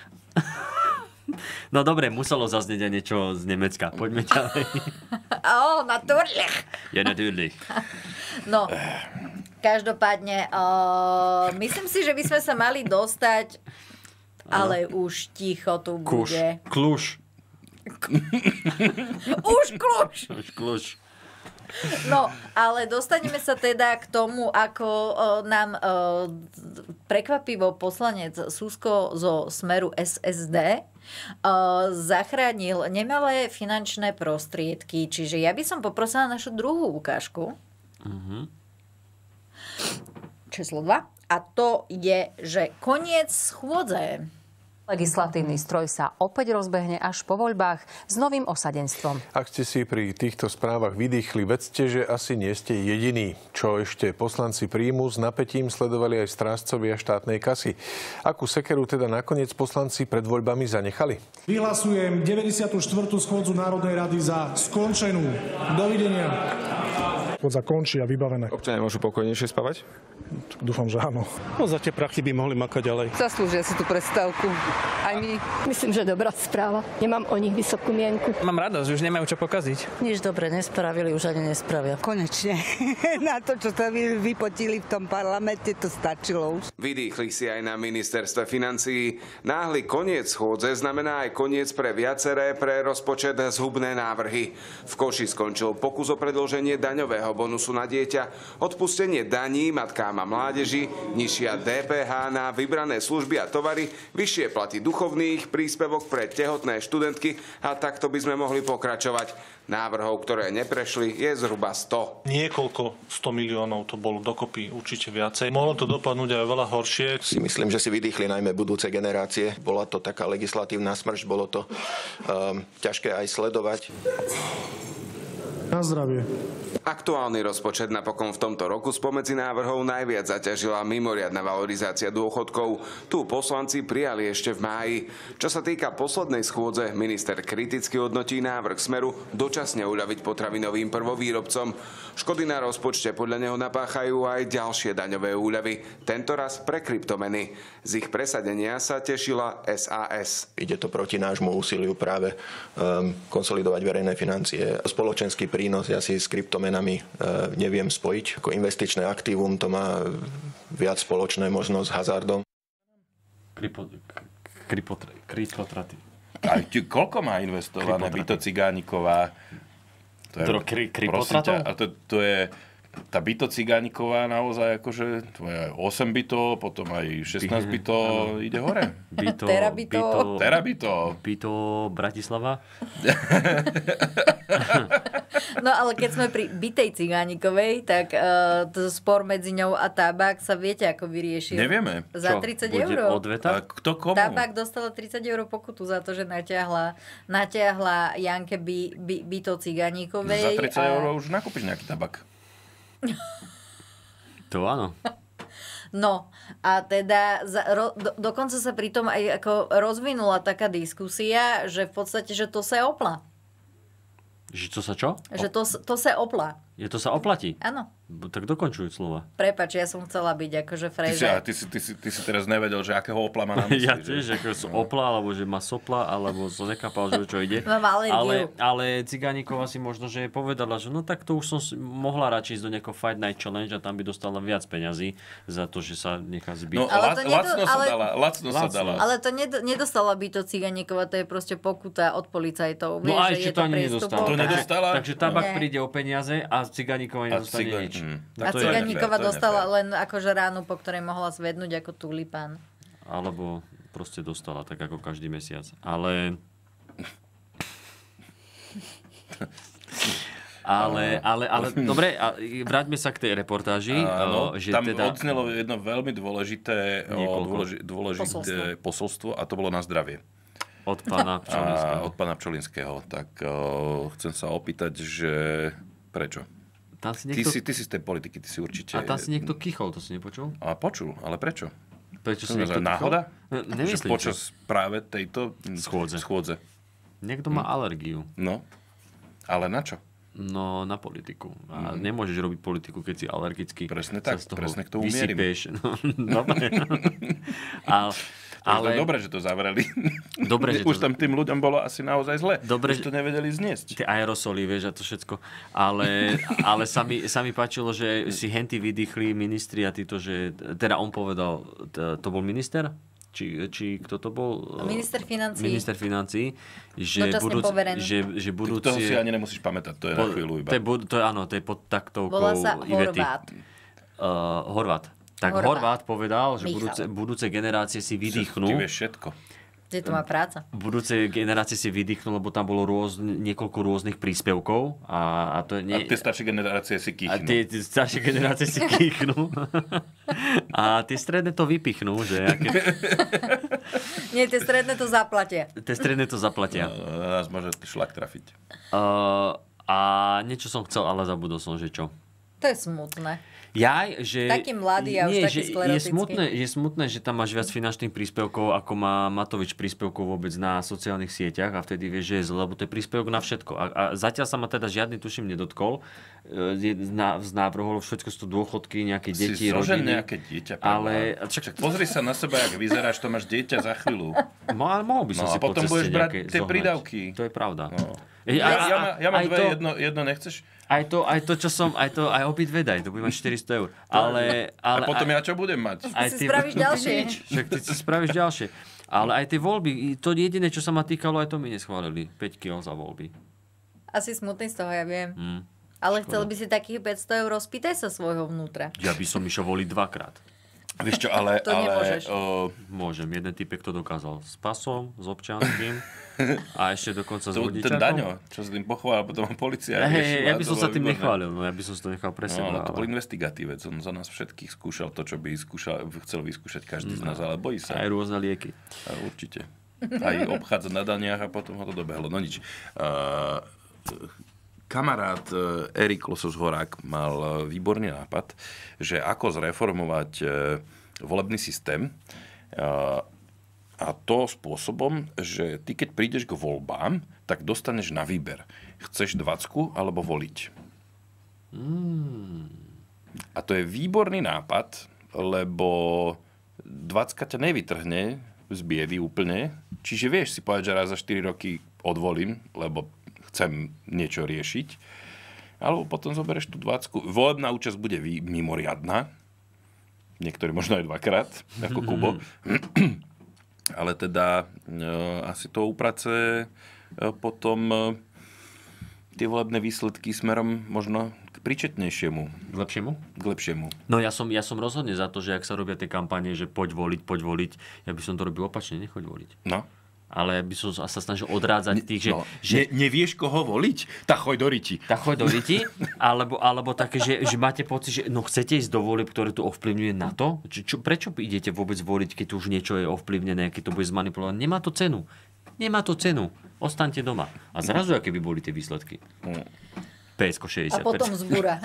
No dobre, muselo zaznieť aj niečo z Nemecka. Poďme ďalej. Natürlich. Ja, natürlich. No, každopádne, myslím si, že by sme sa mali dostať, ale už ticho tu bude. Kluž. Už kľúč. No, ale dostaneme sa teda k tomu, ako nám prekvapivo poslanec Susko zo Smeru SSD zachránil nemalé finančné prostriedky. Čiže ja by som poprosila našu druhú ukážku. Číslo 2. A to je, že koniec schôdze. Legislatívny stroj sa opäť rozbehne až po voľbách s novým osadenstvom. Ak ste si pri týchto správach vydýchli, vedzte, že asi nie ste jediní. Čo ešte poslanci príjmu, s napätím sledovali aj strážcovia štátnej kasy. Akú sekeru teda nakoniec poslanci pred voľbami zanechali? Vyhlasujem 94. schôdzu Národnej rady za skončenú. Dovidenia. Schôdza končí a vybavené. Občania môžu pokojnejšie spávať? Dúfam, že áno. No za tie prachy by mohli makať ďalej. Zaslúžia si tú prestávku. Aj my. Myslím, že dobrá správa. Nemám o nich vysokú mienku. Mám radosť, už nemajú čo pokaziť. Nič dobre nespravili, už ani nespravia. Konečne. Na to, čo sa vypotili v tom parlamente, to stačilo už. Vydýchli si aj na ministerstve financií. Náhly koniec schôdze znamená aj koniec pre viaceré pre rozpočet zhubné návrhy. V Koši skončil pokus o predĺženie daňového bonusu na dieťa, odpustenie daní matkám a mládeži, nižšia DPH na vybrané služby a tovary, vyššie platy duchovných, príspevok pre tehotné študentky a takto by sme mohli pokračovať. Návrhov, ktoré neprešli, je zhruba 100. Niekoľko 100 miliónov to bolo dokopy, určite viacej. Mohlo to dopadnúť aj veľa horšie. Si myslím, že si vydýchli najmä budúce generácie. Bola to taká legislatívna smršť, bolo to ťažké aj sledovať. Na zdravie. Aktuálny rozpočet napokon v tomto roku spomedzi návrhov najviac zaťažila mimoriadna valorizácia dôchodkov. Tu poslanci prijali ešte v máji. Čo sa týka poslednej schôdze, minister kriticky hodnotí návrh Smeru dočasne uľaviť potravinovým prvovýrobcom. Škody na rozpočte podľa neho napáchajú aj ďalšie daňové úľavy, tentoraz pre kryptomeny. Z ich presadenia sa tešila SAS. Ide to proti nášmu úsiliu práve konsolidovať verejné financie. Spoločenský prínos ja si s kryptomenami neviem spojiť. Ako investičné aktívum to má viac spoločné možno s hazardom. Krypotraty. Koľko má investované Vito Cigániková? Krypotratov? A to je tá byto Cigániková naozaj akože 8 byto, potom aj 16 byto ide hore. Terabito. Byto Bratislava. No ale keď sme pri bytej Cigánikovej, tak spor medzi ňou a Tabák sa viete, ako vyriešil? Nevieme. Za 30 eur. Odveta? Kto komu? Tabák dostala 30 eur pokutu za to, že natiahla Janke byto Cigánikovej. Za 30 eur už nakúpiš nejaký tabak. To áno. No a teda dokonca sa pri tom aj ako rozvinula taká diskusia, že v podstate, že to sa opla. Že to sa čo? Že to sa opla. Je to sa oplatí? Áno. Tak dokončuj slova. Prepáč, ja som chcela byť akože frejza. Ty si teraz nevedel, že akého opla má na mysli. Ja tiež, ako som opla, alebo že má sopla, alebo som nechápal, že čo ide. Mám alergiu. Ale Cigániková si možno, že povedala, že no tak to už som mohla radšej ísť do nejakého Fight Night Challenge a tam by dostala viac peňazí za to, že sa nechá zbiť. No, lacno sa dala. Ale to nedostala by to Cigániková, to je proste pokuta od policajtov. No a ešte to ani nedostala. Takže Tabák príde o peniaze a Cigániková nedostane nič. A Cigániková dostala len akože ránu, po ktorej mohla zvednúť ako tulipán. Alebo proste dostala, tak ako každý mesiac. Ale dobre, vráťme sa k tej reportáži. Že tam teda odznelo jedno veľmi dôležité posolstvo a to bolo na zdravie. Od pána Pčolinského. Od pána Pčolinského. Tak chcem sa opýtať, že prečo? Ty si z tej politiky, ty si určite... A tam si niekto kýchol, to si nepočul? A počul, ale prečo? Prečo si niekto náhoda? Nemyslím. Počas práve tejto schôdze. Niekto má alergiu. No, ale na čo? No, na politiku. A nemôžeš robiť politiku, keď si alergický. Presne tak, presne k tomu mierim. No, dobre. Ale dobre, že to zavreli. Dobre, že už tam tým ľuďom bolo asi naozaj zle. Dobre, že to nevedeli zniesť. Tie aerosoly, vieš, a to všetko. Ale sa mi páčilo, že si henty vydýchli ministri a títo, že... Teda on povedal, to bol minister? Či kto to bol? Minister financií. Minister financií. Že budúci... Toho si ani nemusíš pamätať, to je na chvíľu iba. To je pod taktovkou Volá sa Ivety. Horvát. Tak Horvát povedal, že budúce generácie si vydýchnú. Ty vieš všetko. Že to má práca. Budúce generácie si vydýchnú, lebo tam bolo niekoľko rôznych príspevkov. A to nie... A tie staršie generácie si kýchnú. A tie staršie generácie si kýchnú. A tie stredné to vypichnú. Že Nie, tie stredné to zaplatia. Nás môže šlak trafiť. A niečo som chcel, ale zabudol som, že čo. To je smutné. Taký mladý a už taký sklerotický. Je smutné, že tam máš viac finančných príspevkov, ako má Matovič príspevkov vôbec na sociálnych sieťach a vtedy vieš, že je zle, lebo to je príspevok na všetko. A zatiaľ sa ma teda žiadny, tuším, nedotkol. Z návrhov všetko sú to dôchodky, nejaké deti, rodiny. Nejaké dieťa. Ale... Však pozri sa na seba, jak vyzeráš, to máš dieťa za chvíľu. Mohol by som si a potom budeš brať tie prídavky. To je pravda. No. Ja mám jedno nechceš? Aj obidve daj, to bude mať 400 eur. Ale a potom ja čo budem mať? Ty si spravíš ďalšie. Však ty si spravíš ďalšie. Ale aj tie voľby, to jediné, čo sa ma týkalo, aj to mi neschválili. 5 kg za voľby. Asi smutný z toho, ja viem. Ale chcel by si takých 500 eur, spýtaj sa svojho vnútra. Ja by som išiel voliť 2-krát. Vieš čo, ale... To nemôžeš. Môžem. Jeden typek to dokázal s pasom, s občianským a ešte dokonca s vodičakom. Ten Daňo, čo s tým pochválil, potom policia. Ja by som sa tým nechválil, ja by som si to nechal pre seba. No, ale to bol investigatívec, on za nás všetkých skúšal to, čo by chcel vyskúšať každý z nás, ale bojí sa. Aj rôzne lieky. Určite. Aj obchádza na daniach a potom ho to dobehlo. No nič. Kamarát Erik Losos-Horák mal výborný nápad, že ako zreformovať volebný systém a to spôsobom, že ty keď prídeš k voľbám, tak dostaneš na výber. Chceš 20 alebo voliť. A to je výborný nápad, lebo 20 ťa nevytrhne z biedy úplne. Čiže vieš si povedať, že raz za 4 roky odvolím, lebo chcem niečo riešiť. Alebo potom zoberieš tú 20. Volebná účasť bude mimoriadna. Niektorí možno aj 2-krát, ako Kubo. Ale teda asi to uprace potom tie volebné výsledky smerom možno k príčetnejšiemu. K lepšiemu? K lepšiemu. No ja som rozhodne za to, že ak sa robia tie kampanie, že poď voliť, ja by som to robil opačne, nechoď voliť. No. Ale by som sa snažil odrádzať tých, že nevieš, koho voliť? Tak choď do riti. Alebo také, že máte pocit, že chcete ísť do volieb, ktoré to ovplyvňuje na to? Prečo idete vôbec voliť, keď už niečo je ovplyvnené, keď to bude zmanipulované? Nemá to cenu. Ostaňte doma. A zrazu, aké by boli tie výsledky? PSK 60%. A potom zbúra.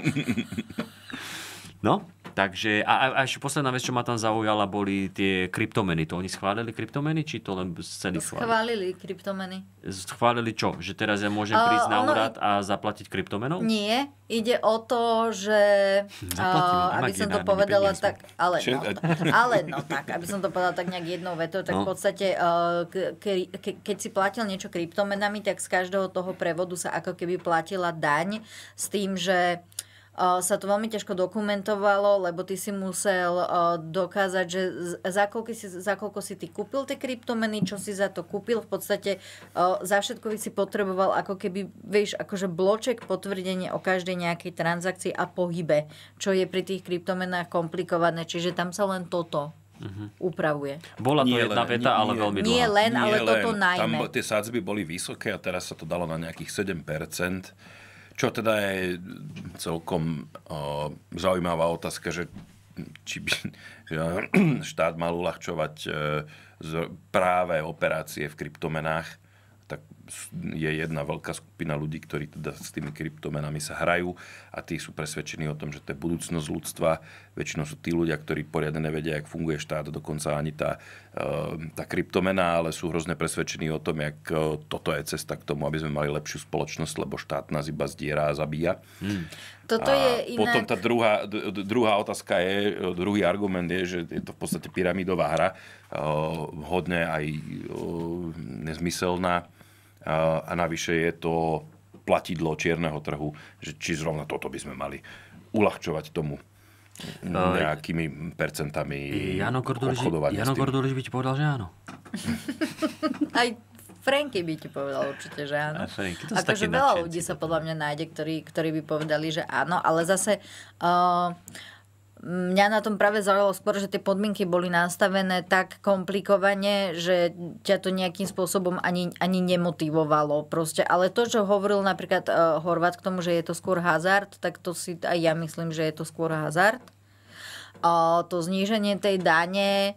No, takže a ešte posledná vec, čo ma tam zaujala, boli tie kryptomeny. To oni schválili kryptomeny, či to len z ceny schválili? Schválili kryptomeny. Schválili čo? Že teraz ja môžem prísť na úrad a zaplatiť kryptomenou? Nie, ide o to, že aby som to povedala tak, aby som to povedala tak nejak jednou vetou, tak v podstate keď si platil niečo kryptomenami, tak z každého toho prevodu sa ako keby platila daň s tým, že sa to veľmi ťažko dokumentovalo, lebo ty si musel dokázať, že za koľko si ty kúpil tie kryptomeny, čo si za to kúpil. V podstate za všetko si potreboval ako keby, vieš, akože bloček potvrdenie o každej nejakej transakcii a pohybe, čo je pri tých kryptomenách komplikované. Čiže tam sa len toto upravuje. Bola to jedna veta, ale veľmi dlhá. Nie len, ale toto najmä. Tam tie sadzby boli vysoké a teraz sa to dalo na nejakých 7%. Čo teda je celkom zaujímavá otázka, že či by štát mal uľahčovať práve operácie v kryptomenách, tak je jedna veľká skupina ľudí, ktorí teda s tými kryptomenami sa hrajú a tí sú presvedčení o tom, že to je budúcnosť ľudstva. Väčšinou sú tí ľudia, ktorí poriadne nevedia, jak funguje štát, dokonca ani tá kryptomena, ale sú hrozne presvedčení o tom, jak toto je cesta k tomu, aby sme mali lepšiu spoločnosť, lebo štát nás iba zdiera a zabíja. Toto je inak... Potom tá druhá otázka druhý argument je, že je to v podstate pyramidová hra, hodne aj nezmyselná. A navyše je to platidlo čierneho trhu, že či zrovna toto by sme mali uľahčovať tomu nejakými percentami obchodovania. Jano Gordulič by ti povedal, že áno. Aj Franky by ti povedal určite, že áno. Akože veľa ľudí sa podľa mňa nájde, ktorí by povedali, že áno, ale zase... Mňa na tom práve zaujalo skôr, že tie podmienky boli nastavené tak komplikovane, že ťa to nejakým spôsobom ani nemotivovalo. Proste. Ale to, čo hovoril napríklad Horvát k tomu, že je to skôr hazard, tak to si aj ja myslím, že je to skôr hazard. To zníženie tej dane...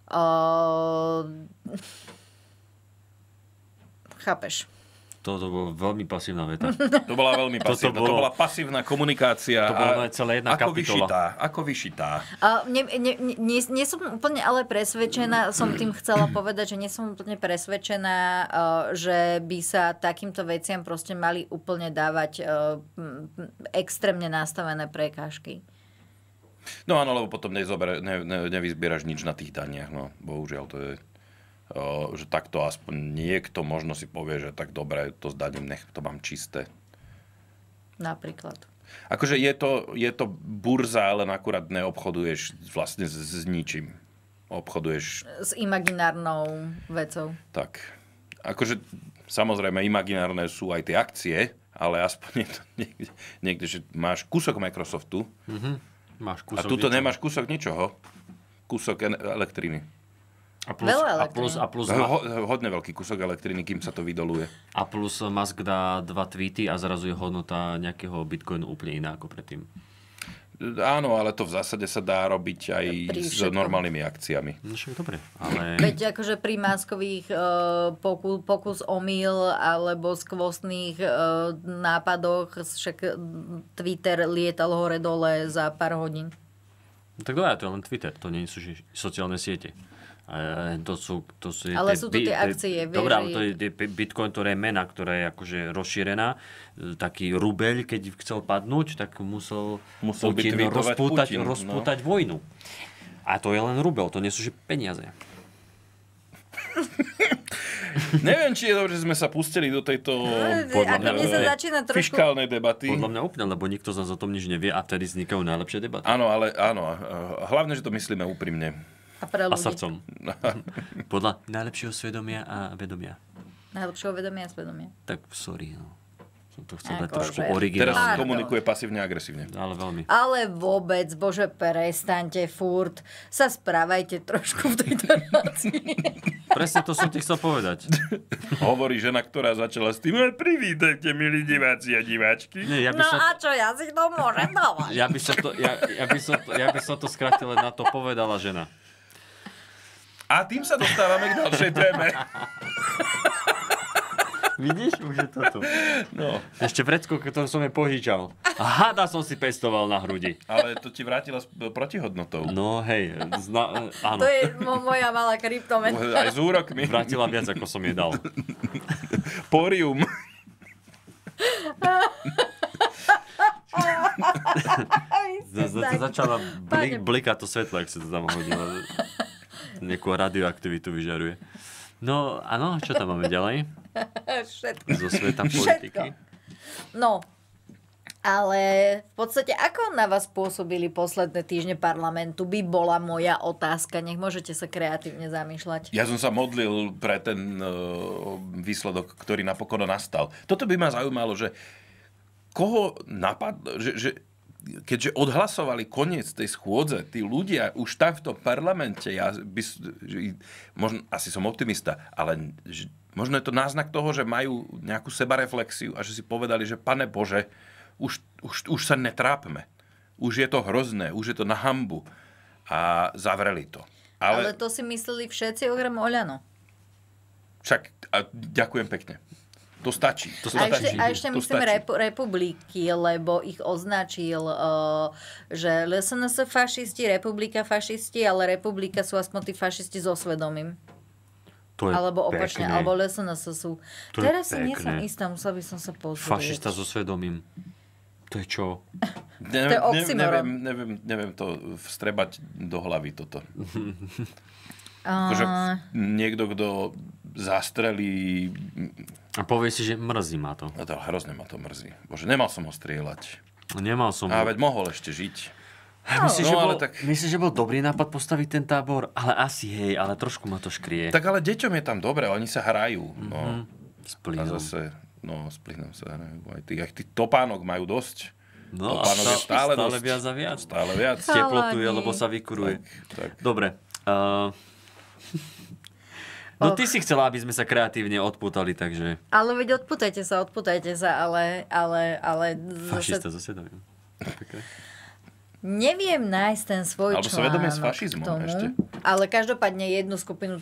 Chápeš? Toto bola veľmi pasívna veta. To bola veľmi pasívna. To bola pasívna komunikácia. To bola celá jedna kapitola. Ako vyšitá. Nie som úplne ale presvedčená, som tým chcela povedať, že nie som úplne presvedčená, že by sa takýmto veciam proste mali úplne dávať extrémne nastavené prekážky. No áno, lebo potom nevyzbieraš nič na tých daniach. No, bohužiaľ, to je... že takto aspoň niekto možno si povie, že tak dobre, to zdaním, nech to mám čisté. Napríklad. Akože je to burza, ale akurát neobchoduješ vlastne s ničím. Obchoduješ... S imaginárnou vecou. Tak. Akože samozrejme imaginárne sú aj tie akcie, ale aspoň je to niekde že máš kúsok Microsoftu máš kúsok a tuto ničoho. nemáš kúsok ničoho. Kúsok elektriny. A plus hodne veľký kúsok elektriny, kým sa to vydoluje. A plus Musk dá 2 tweety a zrazu je hodnota nejakého bitcoinu úplne iná ako predtým. Áno, ale to v zásade sa dá robiť aj s normálnymi akciami. No však dobre, ale... Veď akože pri Muskových pokus omyl alebo skvostných nápadoch však Twitter lietal hore-dole za pár hodín. Tak to je len Twitter, to nie sú sociálne siete. Ale sú to tie akcie. Dobré, ale to je Bitcoin, ktoré je mena, ktorá je akože rozšírená. Taký rubeľ, keď chcel padnúť, tak musel Putin rozpútať vojnu. A to je len rubel, to nie sú že peniaze. Neviem, či je dobré, že sme sa pustili do tejto fiškálnej debaty. Podľa mňa úplne, lebo nikto z nás o tom nič nevie a vtedy vznikajú najlepšie debaty. Áno, hlavne, že to myslíme úprimne. A srdcom. Podľa najlepšieho svedomia a vedomia. Najlepšieho vedomia a svedomia. Tak sorry. No. To chcem dať Akože. trošku originálne. Teraz komunikuje pasívne agresívne. Ale veľmi. Ale vôbec, bože, prestaňte furt. Sa správajte trošku v tejto relácii. Presne to som ti chcel povedať. Hovorí žena, ktorá začala s tým, privítajte, milí diváci a diváčky. Nie, No a čo, ja si to môžem dávať. Ja by som to skrátil len na to povedala žena. A tým sa dostávame k ďalšej téme. Vidíš, už je to tu. No. Ešte vrecko, ktorú som jej požičal. A hada som si pestoval na hrudi. Ale to ti vrátila s protihodnotou. No hej, áno. To je moja malá kryptomena. Aj s úrokmi. Vrátila viac, ako som jej dal. Porium. Začala blikať to svetlo, ak sa to tam hodilo. Nejakú radioaktivitu vyžaruje. No, áno, čo tam máme ďalej? Všetko. Zo sveta politiky. No, ale v podstate, ako na vás pôsobili posledné týždne parlamentu, by bola moja otázka. Nech môžete sa kreatívne zamýšľať. Ja som sa modlil pre ten výsledok, ktorý napokon nastal. Toto by ma zaujímalo, že koho napadlo, že keďže odhlasovali koniec tej schôdze, tí ľudia už tam v tom parlamente, možno, asi som optimista, ale možno je to náznak toho, že majú nejakú sebareflexiu a že si povedali, že Pane Bože, už sa netrápme. Už je to hrozné, už je to na hanbu. A zavreli to. Ale to si mysleli všetci okrem Oľano. Však, ďakujem pekne. To stačí. A ešte myslím republiky, lebo ich označil, že LSNS fašisti, republika fašisti, ale republika sú aspoň tí fašisti so svedomím. To je alebo opačne, pekné. Alebo LSNS sú. To Teraz je si nie som pekné. istá, musela by som sa pozrieť. Fašista so svedomím. To je čo? To je oxymoron. Neviem to vstrebať do hlavy toto. Akože niekto, kto zastrelí... A povie si, že mrzí ma to. No to hrozne ma to mrzí. Bože, nemal som ho strieľať. Nemal som ho. A veď mohol ešte žiť. Myslíš, že bol dobrý nápad postaviť ten tábor? Ale asi hej, ale trošku ma to škrie. Tak ale deťom je tam dobre, oni sa hrajú. No. S plynom. A zase, s plynom sa hrajú. Aj tí topánok majú dosť. No topánok je stále dosť. viac a viac. Stále viac. Teplotuje, lebo sa vykuruje. Tak. Dobre. No ty si chcela, aby sme sa kreatívne odpútali, takže... Ale veď odpútajte sa, ale... Fašista so svedomím. Neviem nájsť ten svoj Alebo článok svedomie s fašizmom k tomu, ešte. ale každopádne jednu skupinu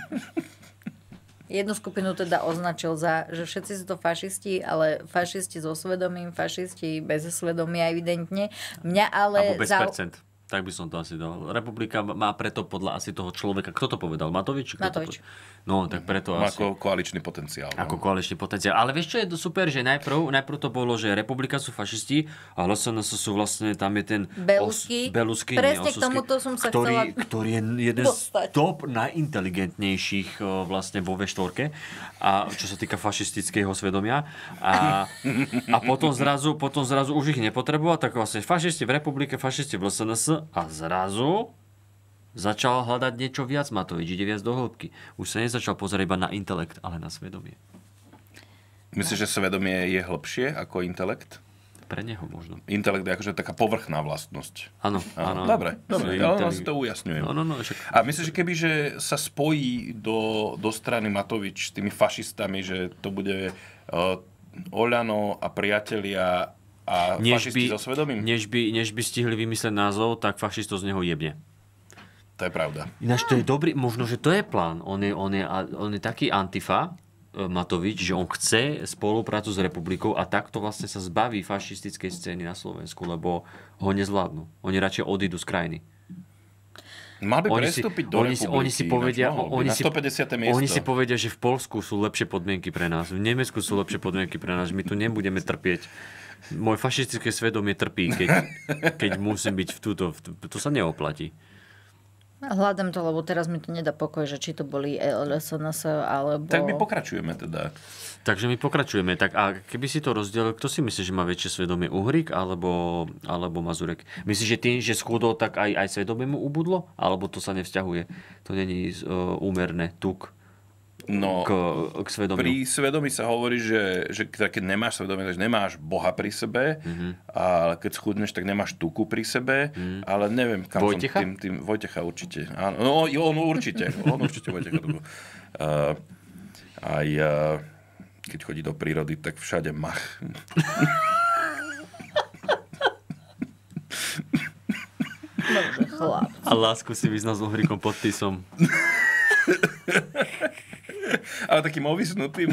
teda označil za, že všetci sú to fašisti, ale fašisti so svedomím, fašisti bez svedomia evidentne. Mňa ale... Alebo bez percent. Tak by som to asi dal. Republika má preto podľa asi toho človeka. Kto to povedal? Matovič? Matovič. No, tak preto asi... Ako koaličný potenciál. No. Ako koaličný potenciál. Ale vieš, čo je super, že najprv to bolo, že Republika sú fašisti a LSNS sú vlastne, tam je ten... Belusky. Presne k tomuto som sa chcela ktorý je jeden z top najinteligentnejších vlastne vo V4, a čo sa týka fašistického svedomia. A potom zrazu už ich nepotreboval, tak vlastne fašisti v Republike, fašisti v LSNS a zrazu začal hľadať niečo viac. Matovič ide viac do hĺbky. Už sa nezačal pozerať iba na intelekt, ale na svedomie. Myslíš, že svedomie je hĺbšie ako intelekt? Pre neho možno. Intelekt je akože taká povrchná vlastnosť. Áno. Dobre, ale si to ujasňujem. No, A myslíš, že keby že sa spojí do strany Matovič s tými fašistami, že to bude Oľano a priatelia a fašisti so svedomím? Než by stihli vymysleť názov, tak fašistov z neho jebne. To je pravda. Ináč to je dobrý, možno, že to je plán. On je taký antifa, Matovič, že on chce spoluprácu s republikou a takto vlastne sa zbaví fašistickej scény na Slovensku, lebo ho nezvládnu. Oni radšej odídu z krajiny. Mal by prestúpiť do republiky. Oni si povedia, na 150. miesto. Oni si povedia, že v Poľsku sú lepšie podmienky pre nás, v Nemecku sú lepšie podmienky pre nás, my tu nebudeme trpieť. Moje fašistické svedomie trpí, keď musím byť v túto. To sa neoplatí. Hľadám to, lebo teraz mi to nedá pokoj, že či to boli LSNS alebo... Tak my pokračujeme teda. Takže my pokračujeme. Tak a keby si to rozdielil, kto si myslí, že má väčšie svedomie? Uhrík alebo Mazurek? Myslíš, že tým, že schudol, tak aj svedomie mu ubudlo? Alebo to sa nevzťahuje? To není úmerné tuk? No, k svedomiu? Pri svedomí sa hovorí, že keď nemáš svedomie, takže nemáš Boha pri sebe, a keď schudneš, tak nemáš tuku pri sebe, ale neviem, kam Vojtecha? som tým Vojtecha určite. Áno, no, on určite Vojtecha tuku. Aj keď chodí do prírody, tak všade mach. A lásku si vyznal s Uhrikom pod Tisom. Ale takým ovisnutým.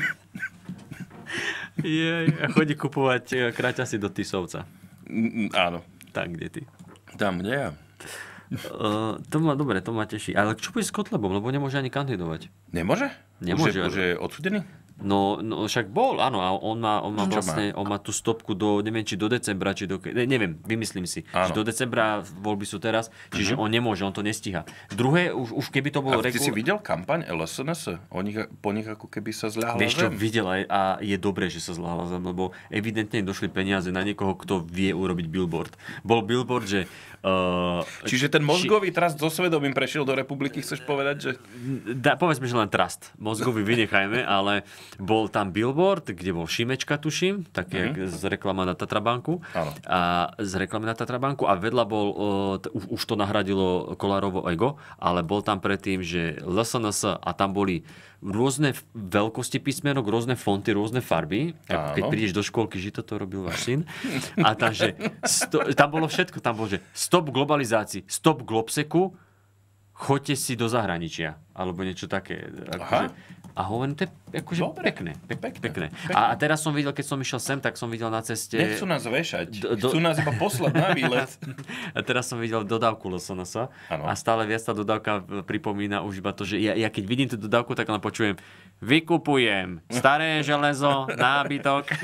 A chodí kupovať kraťasy do Tisovca. Áno. Tak, kde ty? Tam, kde ja. Dobre, to ma teší. Ale čo bude s Kotlebom? Lebo nemôže ani kandidovať. Nemôže? Nemôže. Už je odsudený? No však bol, áno. A on má tú stopku neviem, či do decembra, či neviem, vymyslím si. Že do decembra voľby sú teraz, čiže on nemôže, on to nestíha. Druhé, už keby to bolo... Ty si videl kampaň LSNS? Po nich ako keby sa zľahla zem. Vieš čo, videl aj a je dobré, že sa zľahla zem, lebo evidentne došli peniaze na niekoho, kto vie urobiť billboard. Bol billboard, že... Čiže ten mozgový trust so svedomím prešiel do republiky, chceš povedať, že... Povedzme, že len trust. Mozgový vynechajme, ale bol tam billboard, kde bol Šimečka, tuším, taký z reklama na Tatrabanku. A z reklamy na Tatrabanku a vedľa bol, už to nahradilo Kollárovo ego, ale bol tam predtým, že LSNS a tam boli rôzne veľkosti písmenok, rôzne fonty, rôzne farby. Keď prídeš do škôlky, že toto robil váš syn. A tam bolo všetko. Tam bolo, že stop globalizácii, stop globseku, choďte si do zahraničia. Alebo niečo také. A hovorím, to je akože pekné. A teraz som videl, keď som išiel sem, tak som videl na ceste... Nechcú nás vešať. Chcú nás iba poslať na výlet. A teraz som videl dodávku LSNS a stále viac tá dodávka pripomína už iba to, že ja keď vidím tú dodávku, tak len počujem vykupujem staré železo, nábytok.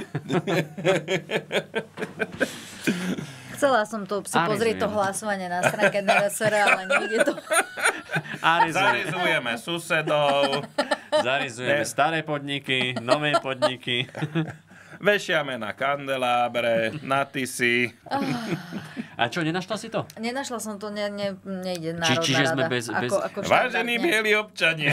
Chcela som to si pozrieť to hlasovanie na stránke NRSR, ale nejde to. Zarizujeme susedov. Zarizujeme staré podniky, nové podniky. Vešiame na kandelábre, na tisy. A čo, nenašla si to? Nenašla som to, nejde národná čiže rada. Sme bez... Vážení bieli občania.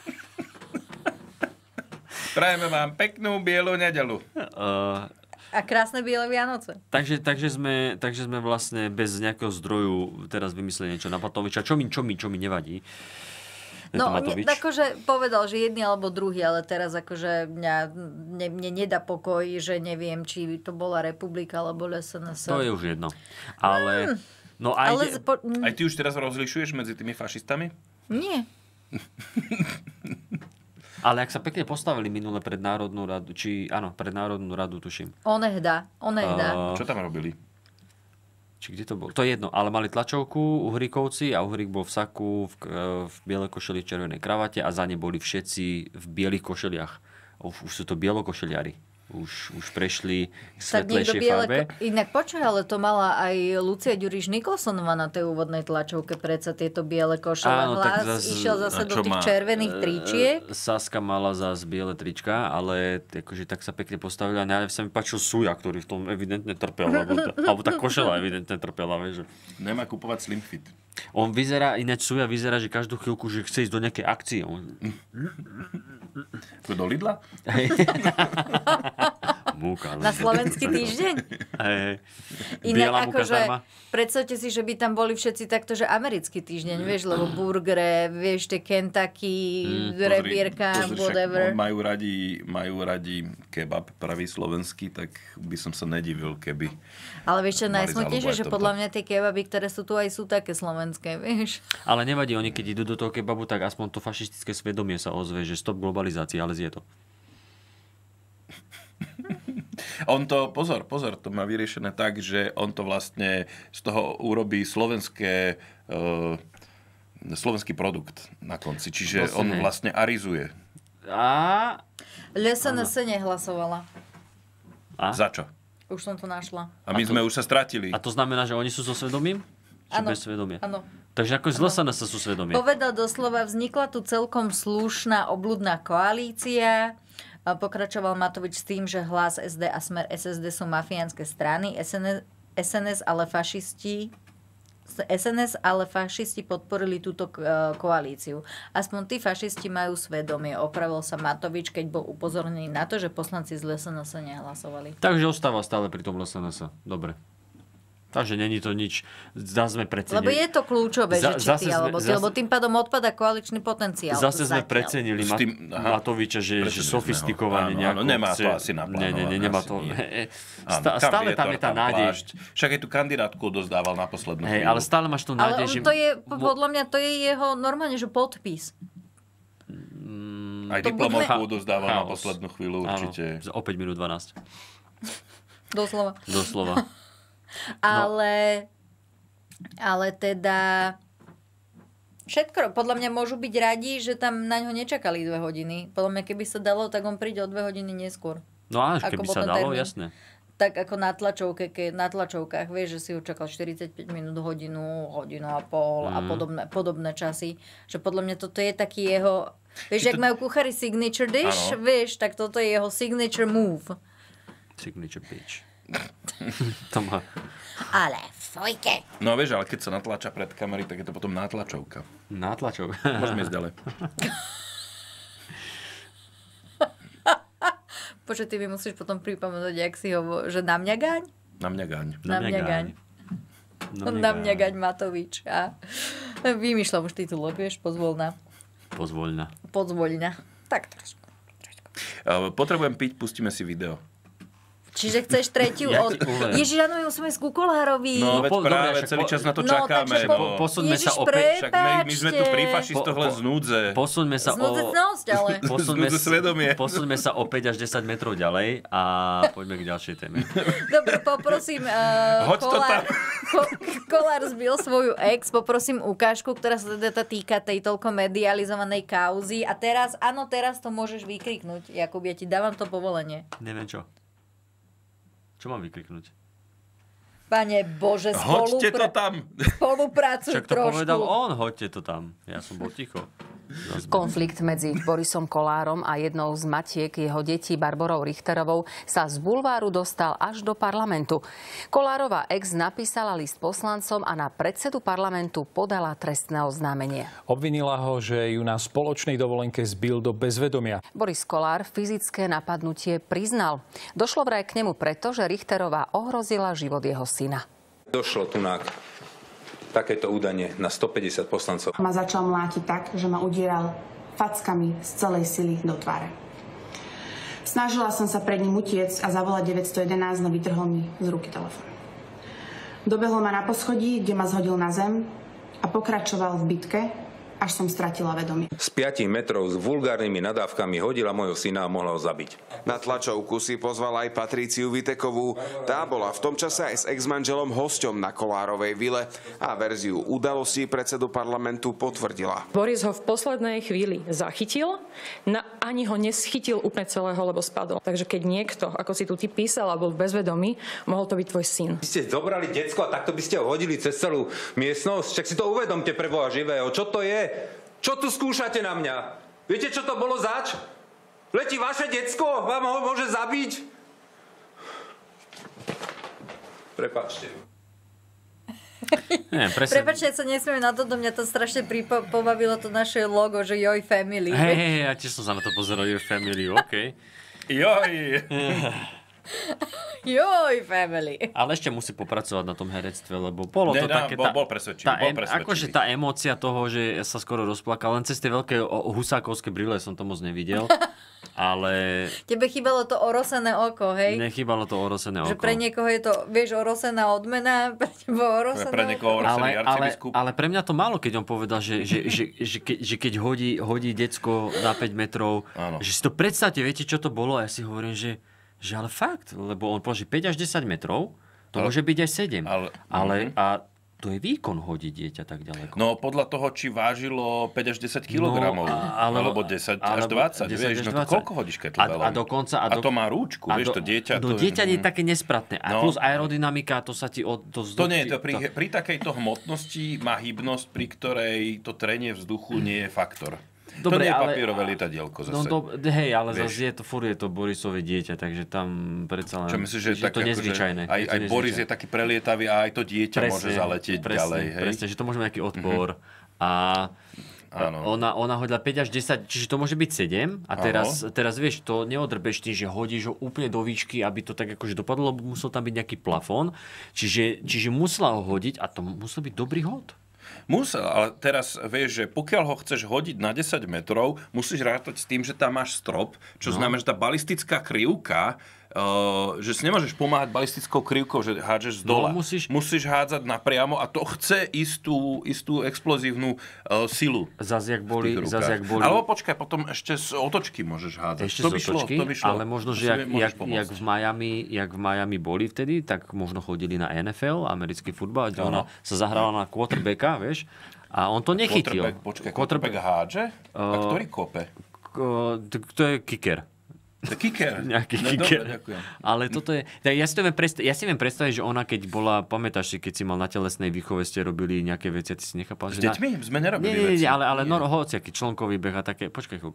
Prajeme vám peknú bielu nedeľu. A krásne biele Vianoce. Takže sme vlastne bez nejakého zdroju teraz vymysleli niečo na Matoviča. Čo mi nevadí. No, akože povedal, že jedný alebo druhý, ale teraz akože mne nedá pokoj, že neviem, či to bola Republika alebo LSNS. To je už jedno. Ale... No aj ty už teraz rozlišuješ medzi tými fašistami? Nie. Ale ak sa pekne postavili minule pred Národnú radu, pred Národnú radu, tuším. Onehda. Čo tam robili? Či kde to bolo? To je jedno, ale mali tlačovku Uhríkovci a Uhrík bol v saku, v bielej košeli, v červenej kravate a za ne boli všetci v bielých košeliach. Už sú to bielokošeliari. Už prešli k svetlejšej farbe. Inak počuj, ale to mala aj Lucia Ďuriš-Nikolsonová na tej úvodnej tlačovke, predsa tieto biele košele. Hlas išiel zase do tých červených tričiek. Saska mala zase biele trička, ale akože tak sa pekne postavila. Ja sa mi páčil Suja, ktorý v tom evidentne trpel. Alebo tá košela evidentne trpela. Vieš. Nemá kupovať Slim Fit. On vyzerá, ináč Suja vyzerá, že každú chvíľku, že chce ísť do nejakej akcie. Do Lidla? Múka, na slovenský týždeň? Inak akože, predstavte si, že by tam boli všetci takto, že americký týždeň, vieš, lebo burgere, vieš, tie Kentucky, rebierka, whatever. Majú radi kebab pravý slovenský, tak by som sa nedivil, keby... Ale vieš čo, najsmutnejšie, že podľa mňa tie kebaby, ktoré sú tu aj sú také slovenské, vieš. Ale nevadí, oni keď idú do toho kebabu, tak aspoň to fašistické svedomie sa ozve, že stop globalizácii, ale zje to. On to, pozor, to má vyriešené tak, že on to vlastne z toho urobí slovenský produkt na konci. Čiže on vlastne arizuje. LSNS nehlasovala. Za čo? Už som to našla. A my sme už sa stratili. A to znamená, že oni sú so svedomím? Áno. Bez svedomia? Áno. Takže ako z LSNS sú svedomie? Povedal doslova, vznikla tu celkom slušná obľudná koalícia. Pokračoval Matovič s tým, že Hlas, SD a Smer SSD sú mafiánske strany. SNS ale fašisti SNS, ale fašisti podporili túto koalíciu. Aspoň tí fašisti majú svedomie. Opravil sa Matovič, keď bol upozornený na to, že poslanci z SNS nehlasovali. Takže ostáva stále pri tom SNS. Dobre. Takže není to nič. Zase sme precenili. Lebo je to kľúčové, že či ty alebo ty, lebo tým pádom odpada koaličný potenciál. Zase sme precenili Matoviča, že sofistikovaný nejako. Nemá to asi naplánované. Nemá to. Stále tam je tá nádej. Však aj tú kandidátku odozdával na poslednú chvíľu. Ale stále máš tú nádej, že... Ale to je, podľa mňa, to je jeho normálne, že podpis. Aj diplomovku odozdával na poslednú chvíľu určite. Áno, o 5 minút 12. Doslova. Ale teda všetko, podľa mňa môžu byť radi, že tam na ňo nečakali 2 hodiny. Podľa mňa, keby sa dalo, tak on príde o 2 hodiny neskôr. No a keby sa dalo, jasné. Tak ako na tlačovke, keď na tlačovkách, vieš, že si ho čakal 45 minút, hodinu a pol a podobné časy. Že podľa mňa toto je taký jeho... Vieš, jak majú kuchári signature dish, vieš, tak toto je jeho signature move. Signature bitch. To má... Ale fojke. No vieš, ale keď sa natlača pred kamery, tak je to potom nátlačovka. Nátlačovka. Môžeme ísť ďalej. Počuť, ty mi musíš potom pripomenúť, jak si hovoril, že na mňa gaň? Na mňa gaň. Na mňa gaň Matovič. A vymýšľam už titul, vieš, pozvoľna. Tak trošku. Potrebujem piť, pustíme si video. Čiže chceš tretiu od... Ježiš, áno, my musíme ísť ku Kolárovi. No, veď práve celý čas na to čakáme. Posuňme sa opäť. Však my sme tu pri fašistoch len z núdze. Posuňme sa Posuňme sa o 5 až 10 metrov ďalej a poďme k ďalšej téme. Dobre, poprosím, Kolár zbil svoju ex, poprosím ukážku, ktorá sa teda týka tej toľko medializovanej kauzy. A teraz to môžeš vykriknúť. Jakub, ja ti dávam to povolenie. Neviem čo. Čo mám vykriknúť? Pane Bože, hoďte to tam. Spolupracuj trošku. Čak to trošku. povedal on, hoďte to tam. Ja som bol ticho. Konflikt medzi Borisom Kolárom a jednou z matiek jeho detí Barborou Richterovou sa z bulváru dostal až do parlamentu. Kolárova ex napísala list poslancom a na predsedu parlamentu podala trestné oznámenie. Obvinila ho, že ju na spoločnej dovolenke zbil do bezvedomia. Boris Kolár fyzické napadnutie priznal. Došlo vraj k nemu preto, že Richterová ohrozila život jeho syna. Došlo tu na takéto údanie na 150 poslancov. Ma začal mlátiť tak, že ma udieral fackami z celej sily do tváre. Snažila som sa pred ním utiecť a zavolať 911, no vytrhol mi z ruky telefón. Dobehol ma na poschodí, kde ma zhodil na zem a pokračoval v bitke, až som stratila vedomie. Z 5 metrov s vulgárnymi nadávkami hodila môjho syna a mohla ho zabiť. Na tlačovku si pozval aj Patríciu Vitekovú. Tá bola v tom čase aj s ex-manželom hosťom na Kolárovej vile a verziu udalostí predsedu parlamentu potvrdila. Boris ho v poslednej chvíli zachytil, ani ho neschytil úplne celého, lebo spadol. Takže keď niekto, ako si tu ty písal, alebo v bezvedomí, mohol to byť tvoj syn. Vy ste zobrali decko a takto by ste ho hodili cez celú miestnosť. Však si to uvedomte pre Boha živého. Čo to je? Čo tu skúšate na mňa? Viete, čo to bolo zač? Letí vaše decko? Vám ho môže zabiť? Prepáčte. Prepáčte, sa nesmieme na toto, mňa to strašne pobavilo to naše logo, že Joj Family. Hej, ja tiež som sa na to pozeral, Joj Family, okej. Joj! Joj, family. Ale ešte musí popracovať na tom herectve, lebo bolo to také... Bol presvedčivý. Akože tá emócia toho, že ja sa skoro rozplakal, len cez tie veľké husákovské brýle som to moc nevidel, ale... Tebe chýbalo to orosené oko, hej? Nechýbalo to orosené oko. Že pre niekoho je to, vieš, orosená odmena, pre teba orosené pre niekoho orosený arcibiskup. Ale pre mňa to málo, keď on povedal, že keď hodí decko na 5 metrov, že si to predstavte, viete, čo to bolo? A ja si hovorím, že ale fakt, lebo on položí 5 až 10 metrov, to môže byť aj 7. Ale to je výkon hodiť dieťa tak ďaleko. No podľa toho, či vážilo 5 až 10 kilogramov, alebo 10 až 20, vieš, no to koľko hodíš kettlebellom? A to má rúčku, vieš, to dieťa. Dieťa je také nespratné. A plus aerodynamika, to sa ti To nie je to, pri takejto hmotnosti má hybnosť, pri ktorej to trenie vzduchu nie je faktor. Dobre, to nie je ale- papierové lietadielko zase. Hej, ale Vieš. zase je to Borisové dieťa, takže tam predsa len... Čo myslíš, že je to také, nezvyčajné. Aj, aj Boris je taký prelietavý a aj to dieťa môže zaletieť ďalej. Hej? Presne, že to môže mať nejaký odpor. A ona hodila 5 až 10, čiže to môže byť 7 a teraz vieš, to neodrbeš tým, že hodíš ho úplne do výšky, aby to tak akože dopadlo, lebo musel tam byť nejaký plafón. Čiže musela ho hodiť a to musel byť dobrý hod. Musel, ale teraz vieš, že pokiaľ ho chceš hodiť na 10 metrov, musíš rátať s tým, že tam máš strop, čo znamená, že tá balistická krivka, že si nemôžeš pomáhať balistickou krivkou, že hádžeš z dola. Musíš hádzať napriamo a to chce istú explozívnu silu. Zase jak boli. Alebo počkaj, potom ešte z otočky môžeš hádzať. Ešte to z otočky, to by šlo. ale možno, že jak v Miami boli vtedy, tak možno chodili na NFL, americký futbal, kde ona sa zahrala na quarterbacka, vieš, a on to nechytil. Quarterback hádže? A ktorý kope? To je kicker. Kicker. Nejaký kicker. Ale toto je... Ja si viem predstaviť, že ona keď bola, pamätáš si, keď si mal na telesnej výchove, ste robili nejaké veci a ty si nechápal, že... S deťmi sme nerobili veci. Nie, ale hociaký člnkový beh a také... Počkaj chvíľku.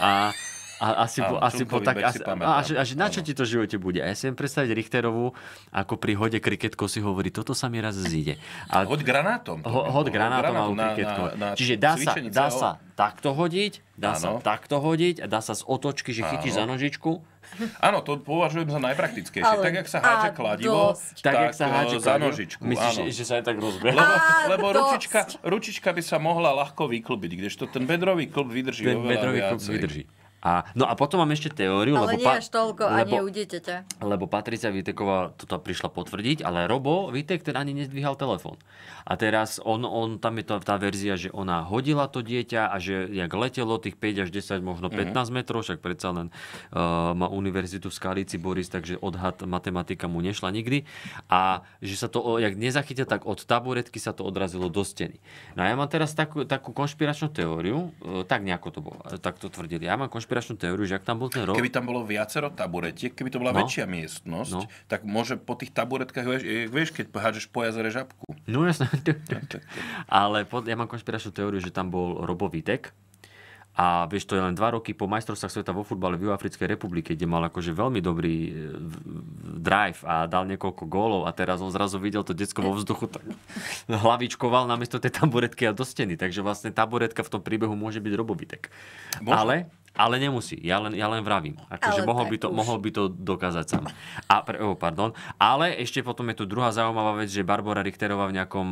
A asi bol tak... A na čo ti to v živote bude? A ja si viem predstaviť Richterovú, ako pri hode kriketkou si hovorí, toto sa mi raz zíde. Hoď granátom. Hoď granátom alebo kriketkou. Čiže dá sa takto hodiť, dá sa takto hodiť a dá sa z otočky, že chytíš za nožičku. Áno, to považujem za najpraktickejšie. Tak, jak sa hádže kladivo, tak za nožičku. Myslíš, že sa aj tak rozbieha? Lebo ručička by sa mohla ľahko vyklbiť, kdežto ten bedrový klb vydrží oveľa viacej. No a potom mám ešte teóriu, ale nie až toľko a nie u dieťaťa. Lebo Patricia Viteková toto prišla potvrdiť, ale Robo Vitek ten ani nezdvíhal telefón. A teraz tam je tá verzia, že ona hodila to dieťa a že jak letelo tých 5 až 10, možno 15 metrov, však predsa len má univerzitu v Skalici Boris, takže odhad matematika mu nešla nikdy. A že sa to, jak nezachytil, tak od taburetky sa to odrazilo do steny. No a ja mám teraz takú konšpiračnú teóriu, tak nejako to bolo, tak to tvrdili. Ja mám konšpiračnú teóriu, že ak tam bol ten Rob... Keby tam bolo viacero taburetiek, keby to bola väčšia miestnosť, tak môže po tých taburetkách, vieš, keď hádžeš po jazere žabku. No jasné. Ale ja mám konšpiračnú teóriu, že tam bol Robo Vitek. A vieš, to je len 2 roky po majstrovstvách sveta vo futbale v Juhoafrickej republike, kde mal akože veľmi dobrý drive a dal niekoľko gólov a teraz on zrazu videl to decko vo vzduchu, tak hlavičkoval namiesto tej taburetky a do steny. Takže vlastne taburetka v tom príbehu môže byť Robo Vitek. Ale nemusí. Ja len vravím. Akože mohol by to dokázať sám. Ale ešte potom je tu druhá zaujímavá vec, že Barbora Richterová v nejakom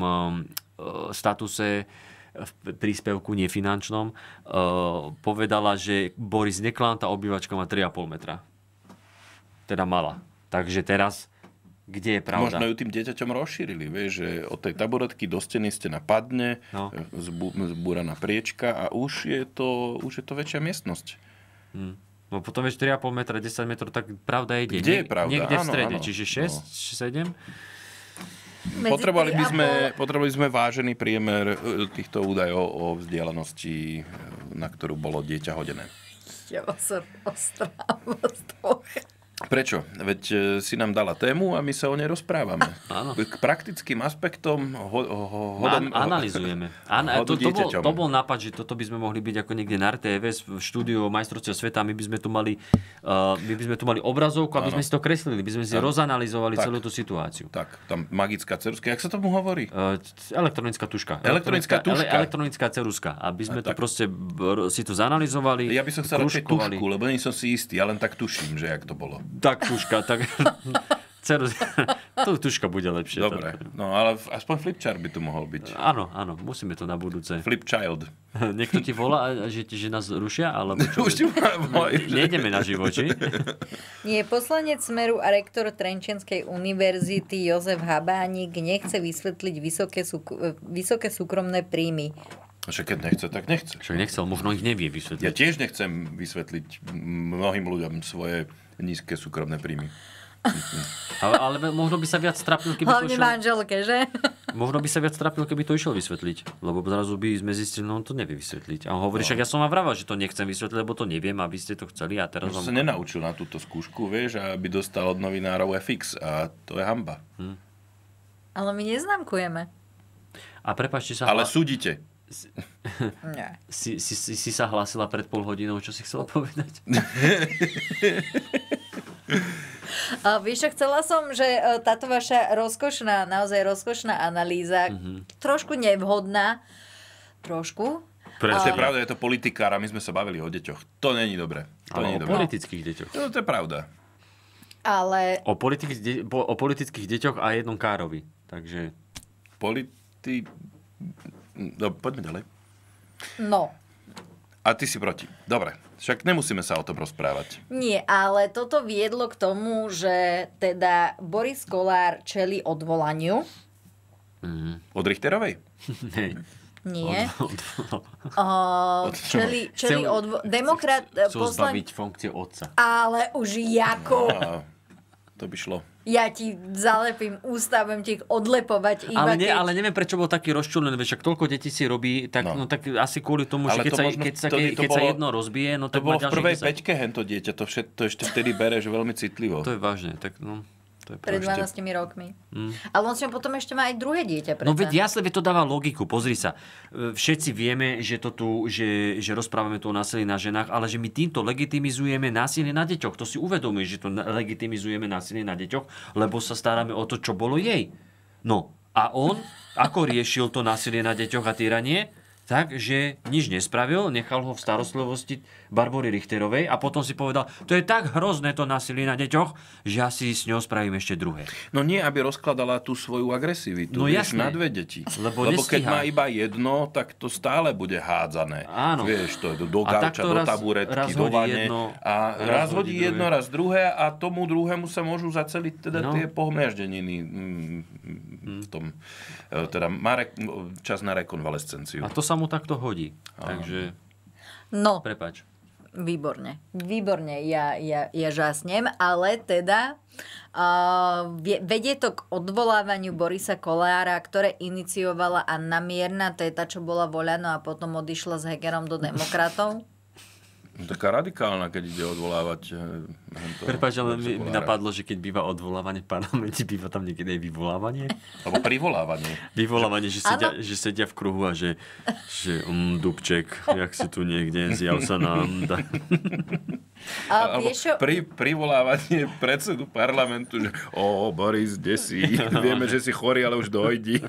statuse v príspevku nefinančnom povedala, že Boris Neklan, tá obývačka má 3,5 metra. Teda mala. Takže teraz, kde je pravda? Možno ju tým dieťaťom rozšírili, vieš, že od tej taburetky do stena padne, zbúraná priečka a už je to väčšia miestnosť. No potom je 4,5 metra, 10 metrov, tak pravda ide. Kde je pravda? Niekde v strede, čiže 6, 7. Potrebovali sme vážený priemer týchto údajov o vzdialenosti, na ktorú bolo dieťa hodené. Prečo? Veď si nám dala tému a my sa o nej rozprávame. Áno. K praktickým aspektom analyzujeme. To bol nápad, že toto by sme mohli byť ako niekde na RTVS v štúdiu majstrovstiev sveta. My by sme tu mali obrazovku, aby sme si to kreslili, by sme si rozanalizovali celú tú situáciu. Tak, tam magická ceruska, jak sa tomu hovorí? Elektronická tuška. Elektronická ceruska. Aby sme to proste si to zanalizovali. Ja by som chcel radšej tušku, lebo nie som si istý. Ja len tak tuším, že jak to bolo. Tak tuška, tak... Tuška bude lepšie. Dobre, no ale aspoň flipchart by tu mohol byť. Áno, musíme to na budúce. Flipchild. Niekto ti volá, že nás rušia? Alebo čo? Nejdeme na živoči. Nie, poslanec Smeru a rektor Trenčianskej univerzity Jozef Habánik nechce vysvetliť vysoké súkromné príjmy. Však keď nechce, tak nechce. Však nechcel, možno ich nevie vysvetliť. Ja tiež nechcem vysvetliť mnohým ľuďom svoje nízke súkromné príjmy. Ale možno by sa viac strapil, keby hlavne manželke, že? Možno by sa viac strapil, keby to išiel vysvetliť. Lebo zrazu by sme zistili, no on to nevie vysvetliť. A on hovorí, však ja som vám vravel, že to nechcem vysvetliť, lebo to neviem a vy ste to chceli a teraz sa nenaučil na túto skúšku, vieš, aby dostal od novinárov FX a to je hanba. Ale my neznámkujeme. A prepáčte sa... Ale súdite. Si sa hlásila pred pol hodinou, čo si chcela povedať? Víš, chcela som, že táto vaša naozaj rozkošná analýza, trošku nevhodná, trošku. To je pravda, je to politikár a my sme sa bavili o deťoch. To není dobre. Ale o politických deťoch. To je pravda. Ale... O politických deťoch a jednom Károvi. Takže... No, poďme ďalej. No. A ty si proti. Dobre. Však nemusíme sa o tom rozprávať. Nie, ale toto viedlo k tomu, že teda Boris Kollár čelí odvolaniu. Od Richterovej? Nie. Čelí demokrat... Chcú zbaviť funkcie otca. Ale už Jakub. To by šlo. Ja ti zalepím ústa, budem ti ich odlepovať iba ale neviem, prečo bol taký rozčúlený, však toľko detí si robí, tak, no. tak asi kvôli tomu, že keď sa jedno rozbije, no tak to bolo v prvej peťke hento dieťa, to ešte vtedy bereš veľmi citlivo. To je vážne, tak no. Pred 12 rokmi. Ale on si potom ešte má aj druhé dieťa. Predsa. No veď jasne, to dáva logiku. Pozri sa. Všetci vieme, že rozprávame tu o násilí na ženách, ale že my týmto legitimizujeme násilie na deťoch. To si uvedomuješ, že to legitimizujeme násilie na deťoch, lebo sa staráme o to, čo bolo jej. No a on, ako riešil to násilie na deťoch a týranie? Tak, že nič nespravil, nechal ho v starostlivosti Barbory Richterovej a potom si povedal, to je tak hrozné to násilie na deťoch, že ja si s ňou spravím ešte druhé. No nie, aby rozkladala tú svoju agresivitu. No jasné. Na dve deti. Lebo keď má iba jedno, tak to stále bude hádzané. Áno. Vieš, to je do gauča, do taburetky, do vane. A raz hodí jedno, raz druhé a tomu druhému sa môžu zaceliť teda tie pohmiaždeniny v tom. Teda má čas na rekonvalescenciu. A to sa mu takto hodí. Takže... No. Prepáč. Výborne. Ja žasnem, ale teda vedie to k odvolávaniu Borisa Kollára, ktoré iniciovala Anna Mierna, to je tá, čo bola Voľano a potom odišla s Hegerom do demokratov. Taká radikálna, keď ide odvolávať. Prepáč, ale mi napadlo, že keď býva odvolávanie v parlamente, býva tam niekedy aj vyvolávanie. Alebo privolávanie. Vyvolávanie, že sedia v kruhu a že Dubček, jak si tu niekde, zjav sa nám. Alebo privolávanie predsedu parlamentu, že Boris, kde si? Vieme, že si chorý, ale už dojdi.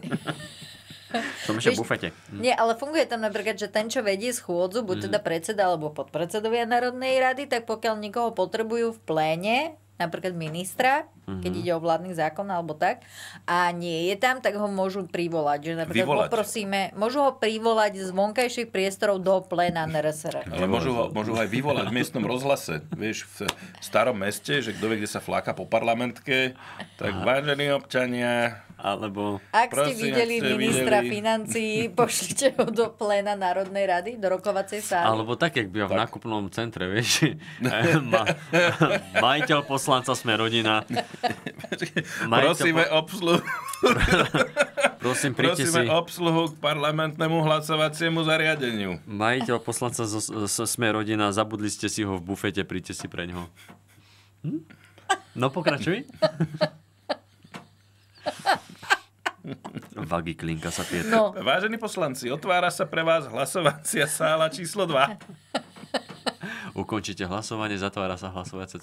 Som ešte v bufete. Nie, ale funguje tam napríklad, že ten, čo vedie schôdzu, buď teda predseda alebo podpredsedovia Národnej rady, tak pokiaľ nikoho potrebujú v pléne, napríklad ministra, keď ide o vládny zákon alebo tak, a nie je tam, tak ho môžu privolať. Že napríklad môžu ho privolať z vonkajších priestorov do pléna NRSR. Ale môžu ho aj vyvolať v miestnom rozhlase. Vieš, v starom meste, že kto vie, kde sa fláka po parlamentke, tak vážení občania... Alebo... Ak ste videli ministra financií, pošlite ho do pléna Národnej rady, do rokovacej sály. Alebo tak, jak býva v nákupnom centre, vieš. Majiteľ poslanca Sme rodina. Prosíme obsluhu. Prosíme obsluhu k parlamentnému hlasovaciemu zariadeniu. Majiteľ poslanca Sme rodina, zabudli ste si ho v bufete, príďte si preňho. No pokračuj. Vagi klinka sa pieta. No. Vážení poslanci, otvára sa pre vás hlasovacia sála číslo 2. Ukončite hlasovanie, zatvára sa hlasovacia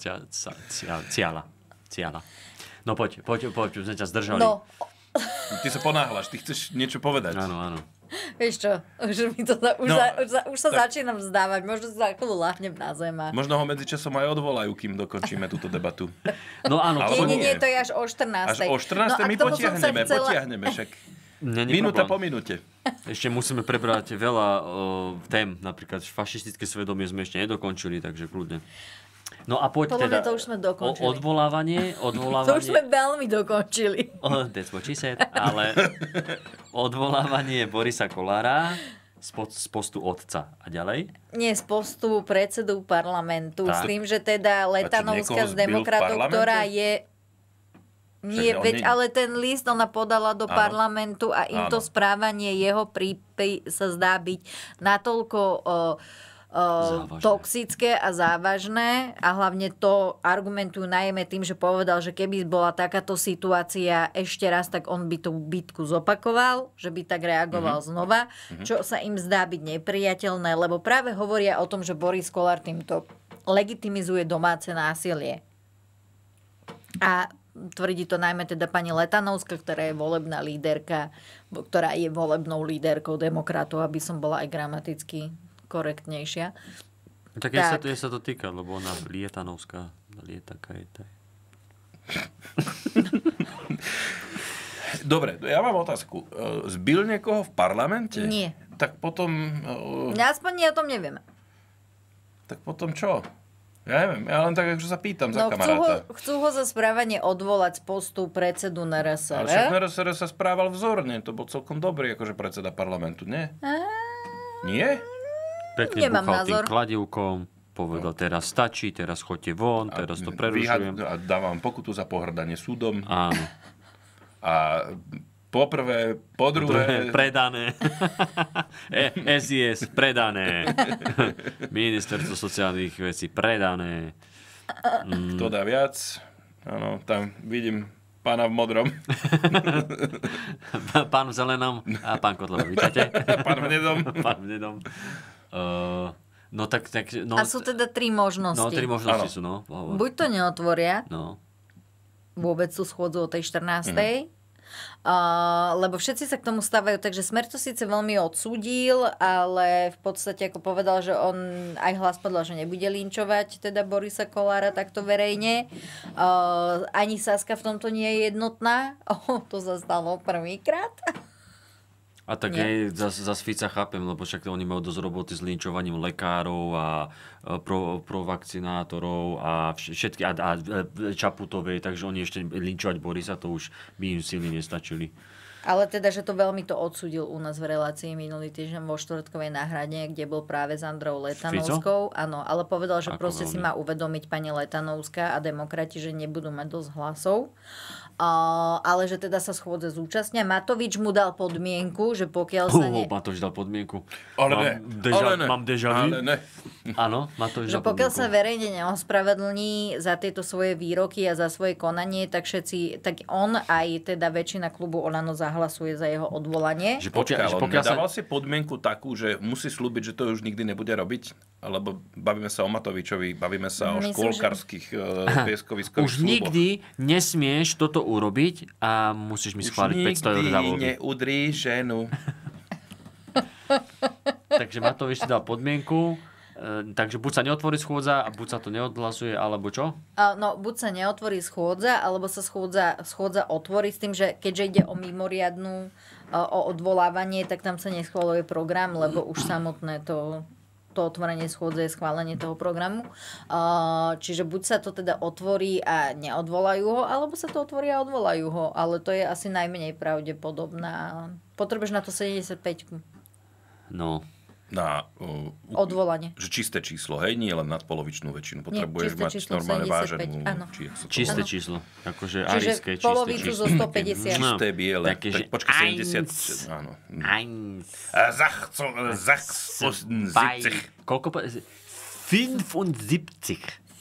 ciala. No poď, sme ťa zdržali. No. Ty sa ponáhľaš, ty chceš niečo povedať. Áno. Vieš čo, už sa začínam vzdávať, možno sa chvíľu ľahnem na zem. Možno ho medzičasom aj odvolajú, kým dokončíme túto debatu. No áno. Nie, to je až o 14. Až o 14. My potiahneme však. Minúta po minúte. Ešte musíme prebrať veľa tém, napríklad fašistické svedomie sme ešte nedokončili, takže kľudne. No a poď teda... To už sme dokončili. Odvolávanie. To už sme veľmi dokončili. That's what she said. Ale odvolávanie Borisa Kollára z postu otca. A ďalej? Nie, z postu predsedu parlamentu. Tak. S tým, že teda Letanovská z demokratov, ktorá je... Nie, ale ten list ona podala do parlamentu a im to správanie jeho sa zdá byť natoľko... toxické a závažné a hlavne to argumentujú najmä tým, že povedal, že keby bola takáto situácia ešte raz, tak on by tú bitku zopakoval, že by tak reagoval znova, čo sa im zdá byť nepriateľné, lebo práve hovoria o tom, že Boris Kollár týmto legitimizuje domáce násilie. A tvrdí to najmä teda pani Letanovská, ktorá je volebná líderka, ktorá je volebnou líderkou demokratov, aby som bola aj gramaticky korektnejšia. Tak sa to týka, lebo ona Lietanovská lieta kajeta. Dobre, ja mám otázku. Zbil niekoho v parlamente? Nie. Tak potom... Aspoň nie o tom nevieme. Tak potom čo? Ja neviem, ja len tak akože sa pýtam za kamaráta. Chcú ho za správanie odvolať z postu predsedu NRSR. Ale však NRSR sa správal vzorne, to bol celkom dobrý akože predseda parlamentu, nie? Nie? Pekne buchal tým kladivkom, povedal, teraz stačí, teraz choďte von, teraz to prerušujem. A dávam pokutu za pohrdanie súdom. Áno. A poprvé, po druhé... Predané. SIS, predané. Ministerstvo sociálnych vecí, predané. Kto dá viac? Áno, tam vidím pána v modrom. Pán v zelenom a pán Kotleba, vítate? Pán v hnedom. Pán v hnedom. No tak... No, a sú teda 3 možnosti. No, 3 možnosti sú, no. Buď to neotvoria, vôbec tú schôdzu o tej 14. Lebo všetci sa k tomu stávajú, takže Smer to síce veľmi odsúdil, ale v podstate ako povedal, že on aj Hlas povedal, že nebude linčovať teda Borisa Kollára takto verejne. Ani Saska v tomto nie je jednotná. To sa stalo prvýkrát. A tak aj za Fica chápem, lebo však oni majú dosť roboty s linčovaním lekárov a provakcinátorov a všetky a Čaputovej, takže oni ešte linčovať Borisa, to už by im silne nestačili. Ale teda, že to veľmi to odsúdil u nás v relácii minulý týždeň vo štvrtkovej náhrade, kde bol práve s Andreou Letanovskou. Áno, ale povedal, že proste si má uvedomiť pani Letanovská a demokrati, že nebudú mať dosť hlasov. Ale že teda sa schôdze zúčastnia. Matovič mu dal podmienku, že pokiaľ sa Matovič dal podmienku. Mám déjà vu. Áno, Matovič dal podmienku. Že pokiaľ sa verejne neospravedlní za tieto svoje výroky a za svoje konanie, tak on aj teda väčšina klubu Olano zahlasuje za jeho odvolanie. Pokiaľ nedával si podmienku takú, že musí slúbiť, že to už nikdy nebude robiť? Alebo bavíme sa o Matovičovi, bavíme sa o škôlkarských pieskoviskových už sluboch. Nikdy nesmieš toto urobiť a musíš mi schváliť 500 eur za voľby. Už nikdy neudrí ženu. Takže Matovič si dal podmienku, takže buď sa neotvorí schôdza a buď sa to neodhlasuje, alebo čo? No, buď sa neotvorí schôdza, alebo sa schôdza otvorí s tým, že keďže ide o mimoriadnu, o odvolávanie, tak tam sa neschvaľuje program, lebo už samotné to otvorenie schôdze je schválenie toho programu. Čiže buď sa to teda otvorí a neodvolajú ho, alebo sa to otvorí a odvolajú ho. Ale to je asi najmenej pravdepodobná. Potrebuješ na to 75. No. Na odvolanie. Že čisté číslo, hej? Nie len nadpolovičnú väčšinu. Potrebuješ mať normálne 75, váženú. Čisté číslo. Akože arijské čisté polovicu zo 150. Čisté biele. Takže počkaj, 70. Áno. Koľko? 75.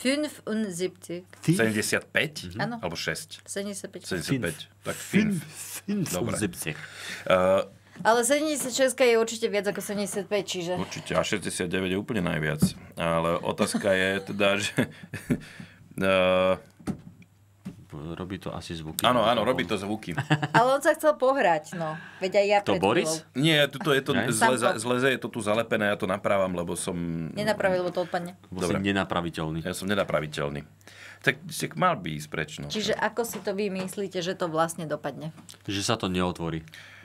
75. Áno. Alebo 6. 75. Tak 5. Dobre. Ale 76 je určite viac ako 75, čiže... Určite, a 69 je úplne najviac. Ale otázka je teda, že... Robí to asi zvuky. Áno, robí to zvuky. Ale on sa chcel pohrať, no. Veď aj ja to Boris? Nie, tuto je to zle je to tu zalepené, ja to napravám, lebo som... Nenapravil, lebo to odpadne. Dobre. Nenapraviteľný. Ja som nenapraviteľný. Tak mal by ísť preč, no. Čiže ako si to vy myslíte, že to vlastne dopadne? Že sa to neotvorí.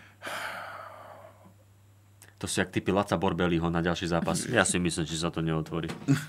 To sú jak typy Laca Borbeliho na ďalší zápas. Ja si myslím, že sa to neotvorí.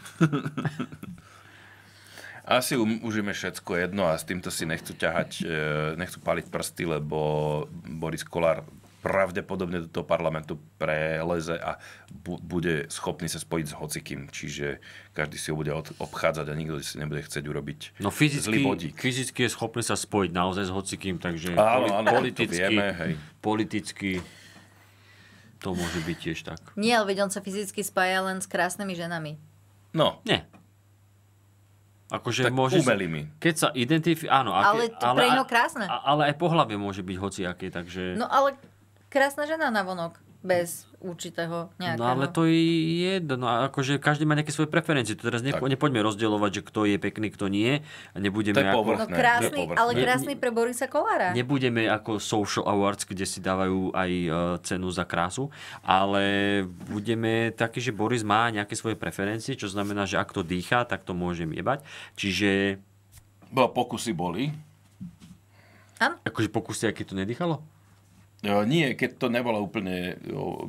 Asi už im je všetko jedno a s týmto si nechcú ťahať, nechcú paliť prsty, lebo Boris Kollár pravdepodobne do toho parlamentu preleze a bude schopný sa spojiť s hocikým. Čiže každý si ho bude obchádzať a nikto si nebude chcieť urobiť zlý bodík. Fyzicky je schopný sa spojiť naozaj s hocikým, takže áno, politicky To môže byť tiež tak. Nie, ale veď on sa fyzicky spája len s krásnymi ženami. No. Nie. Akože Tak môže... umelými. Keď sa identifikuje... Áno. Ale to pre iného krásne. Ale aj pohlavie môže byť hociaké, takže... No ale krásna žena navonok. Bez určitého nejakého... No ale to je jedno. Akože každý má nejaké svoje preferencie. To teraz nepoďme rozdielovať, že kto je pekný, kto nie. A nebudeme To je ako... povrchné. No krásny, ale krásny pre Borisa Kollára. Nebudeme ako Social Awards, kde si dávajú aj cenu za krásu, ale budeme taký, že Boris má nejaké svoje preferencie, čo znamená, že ak to dýcha, tak to môžem jebať. Čiže... Pokusy boli. Áno. Akože pokusy, aké to nedýchalo? Nie, keď to nebolo úplne...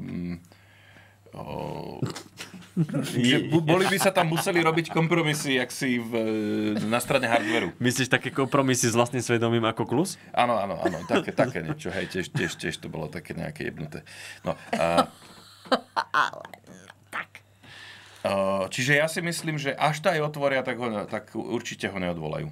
Boli by sa tam museli robiť kompromisy, jak si na strane hardwareu. Myslíš také kompromisy s vlastným svedomím ako klus? Áno, také niečo. Hej, tiež to bolo také nejaké jebnuté. No, čiže ja si myslím, že až to aj otvoria, tak určite ho neodvolajú.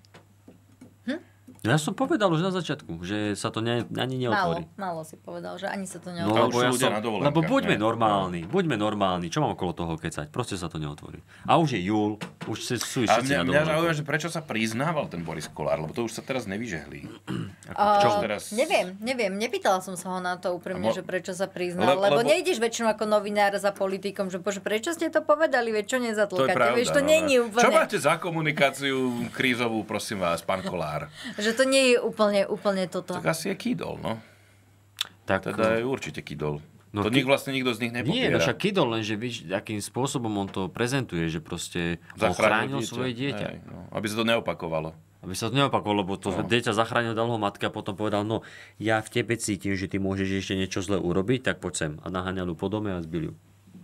Ja som povedal už na začiatku, že sa to ani neotvorí. Málo si povedal, že ani sa to No, neotvorí. lebo buďme normálni. Čo mám okolo toho kecať? Proste sa to neotvorí. A už je júl, už sú všetci na dovolenku. Mňa zaujíma, že prečo sa priznával ten Boris Kollár, lebo to už sa teraz nevyžehlí. Neviem, nepýtala som sa ho na to úprimne, že prečo sa priznal, lebo nejdeš väčšinou ako novinár za politikom, že bože, prečo ste to povedali, veď čo nezatlkáte, vieš, to nie je úplne... Čo máte za komunikáciu krízovú, prosím vás, pán Kollár? Že to nie je úplne toto. Tak asi je kýdol, no. Tak, teda je určite kýdol. No, to nikto z nich nepopiera. Nie, no však kýdol, lenže víš, akým spôsobom on to prezentuje, že proste ochránil svoje dieťa. Hej, no, aby sa to neopakovalo. Aby sa to neopakovalo, lebo to dieťa zachránil, dal ho matka a potom povedal, no ja v tebe cítim, že ty môžeš ešte niečo zle urobiť, tak poď sem. A naháňal ju po dome a zbil ju.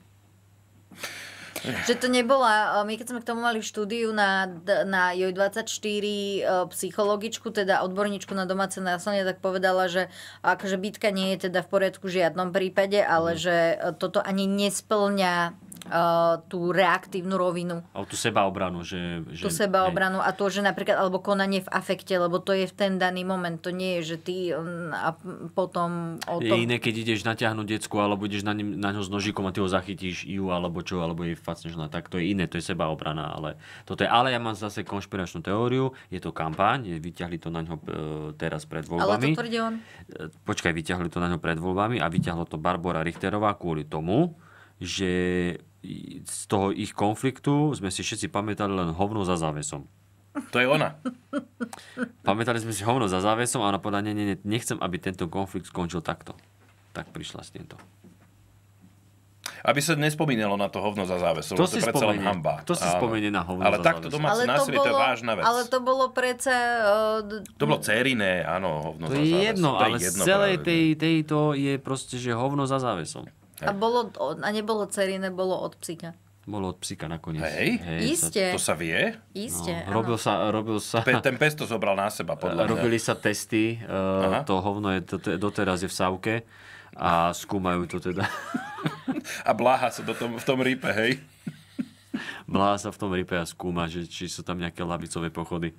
Že to nebola, my keď sme k tomu mali štúdiu na JOJ24 psychologičku, teda odborníčku na domáce násilie, tak povedala, že akože bitka nie je teda v poriadku v žiadnom prípade, ale že toto ani nespĺňa tú reaktívnu rovinu. A tú sebaobranu. Tú sebaobranu a to, že napríklad, alebo konanie v afekte, lebo to je v ten daný moment. To nie je, že ty a potom o tom... Je iné, keď ideš natiahnuť decku, alebo ideš na ňo s nožíkom a ty ho zachytíš ju, alebo čo, alebo jej facneš na tak. To je iné, to je sebaobrana. Ale ja mám zase konšpiračnú teóriu, je to kampaň, vyťahli to na ňo teraz pred voľbami. Ale to tvrdí on. Počkaj, vyťahli to na ňo pred voľbami a vyťahlo to Barbora Richterová kvôli tomu, že z toho ich konfliktu sme si všetci pamätali len hovno za závesom. To je ona. Pamätali sme si hovno za závesom a ona povedala, nechcem, aby tento konflikt skončil takto. Tak prišla s týmto. Aby sa nespomínalo na to hovno za závesom. To je predsa len hanba. To si spomenie na hovno ale za takto domáce násilie, to je vážna vec. Ale to bolo predsa... To bolo dcériné, áno, hovno to za závesom. Je jedno, ale z celej tejto je proste, že hovno za závesom. A nebolo dceriné, bolo od psíka. Bolo od psíka nakoniec. Hej? Isté. To sa vie? Isté, no, robil sa... Ten pes to zobral na seba, podľa mňa. Robili sa testy, to hovno doteraz je v sávke a skúmajú to teda. A bláha sa v tom rípe, hej? Bláha sa v tom rípe a skúma, že či sú tam nejaké labicové pochody.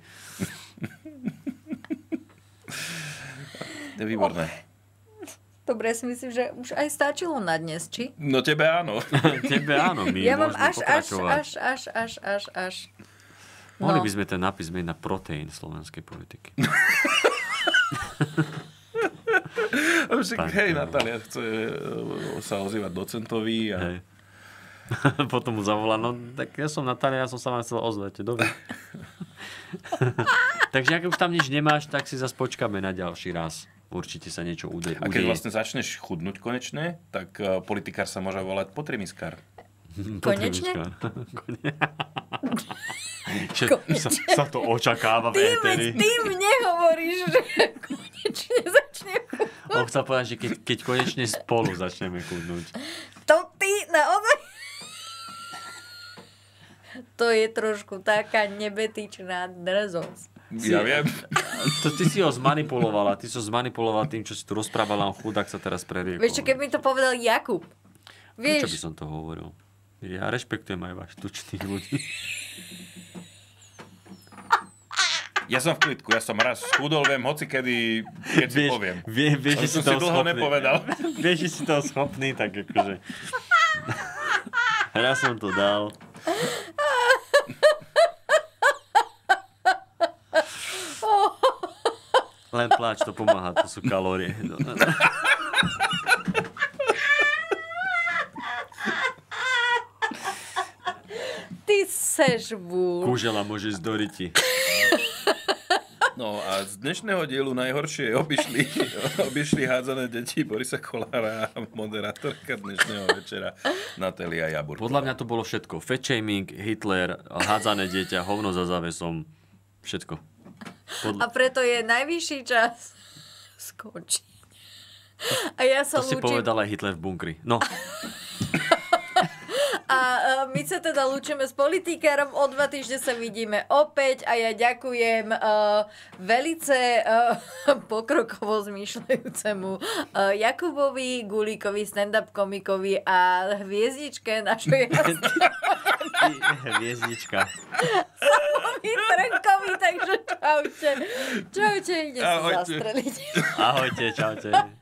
To je výborné. Dobre, ja si myslím, že už aj stačilo na dnes, či? No tebe áno. Tebe áno, my ja mám až. Mohli by sme ten nápis zmeniť na proteín slovenskej politiky. Hej, Natália chce sa ozývať docentovi. A... Potom mu zavolá, no tak ja som Natália, ja som sa vám chcel ozvať. Dobre. Takže ak už tam nič nemáš, tak si zase počkáme na ďalší raz. Určite sa niečo udeje. A keď vlastne začneš chudnúť konečne, tak politikár sa môže volať potremiskár. Konečne? sa to očakáva v éteri. Ty mne hovoríš, že konečne začne chudnúť. On chcel povedať, že keď konečne spolu začneme chudnúť. To ty naozaj... To je trošku taká nebetičná drzosť. Ja viem. To ty si ho zmanipulovala. Ty si ho zmanipulovala tým, čo si tu rozprávala, on chudák sa teraz preriekol. Vieš čo, keby mi to povedal Jakub. Vieš? Prečo by som to hovoril? Ja rešpektujem aj váš tučných ľudí. Ja som v klidku, ja som raz schudol, viem hoci kedy, keď si poviem. Vieš, že si som si toho dlho schopný. nepovedal. Vieš, že si toho schopný, tak akože... Raz som to dal. Len pláč, to pomáha, to sú kalórie. Ty seš búl. Kúžela môže ísť do ryti. No a z dnešného dielu najhoršie obišli hádzané deti Borisa Kollára a moderátorka dnešného večera Natália Jaburková. Podľa mňa to bolo všetko. Fat shaming, Hitler, hádzané dieťa, hovno za závesom. Všetko. A preto je najvyšší čas skončiť. A ja sa To si lúčim. povedal aj Hitler v bunkri. No. A my sa teda lúčime s politikárom. O 2 týždne sa vidíme opäť a ja ďakujem velice pokrokovo zmýšľajúcemu Jakubovi Gulíkovi, stand-up komikovi a hviezdičke našej Hviezdička. Samovi Trnkovi, takže čaute. Čaute, idem sa Ahojte. zastreliť. Ahojte, čaute.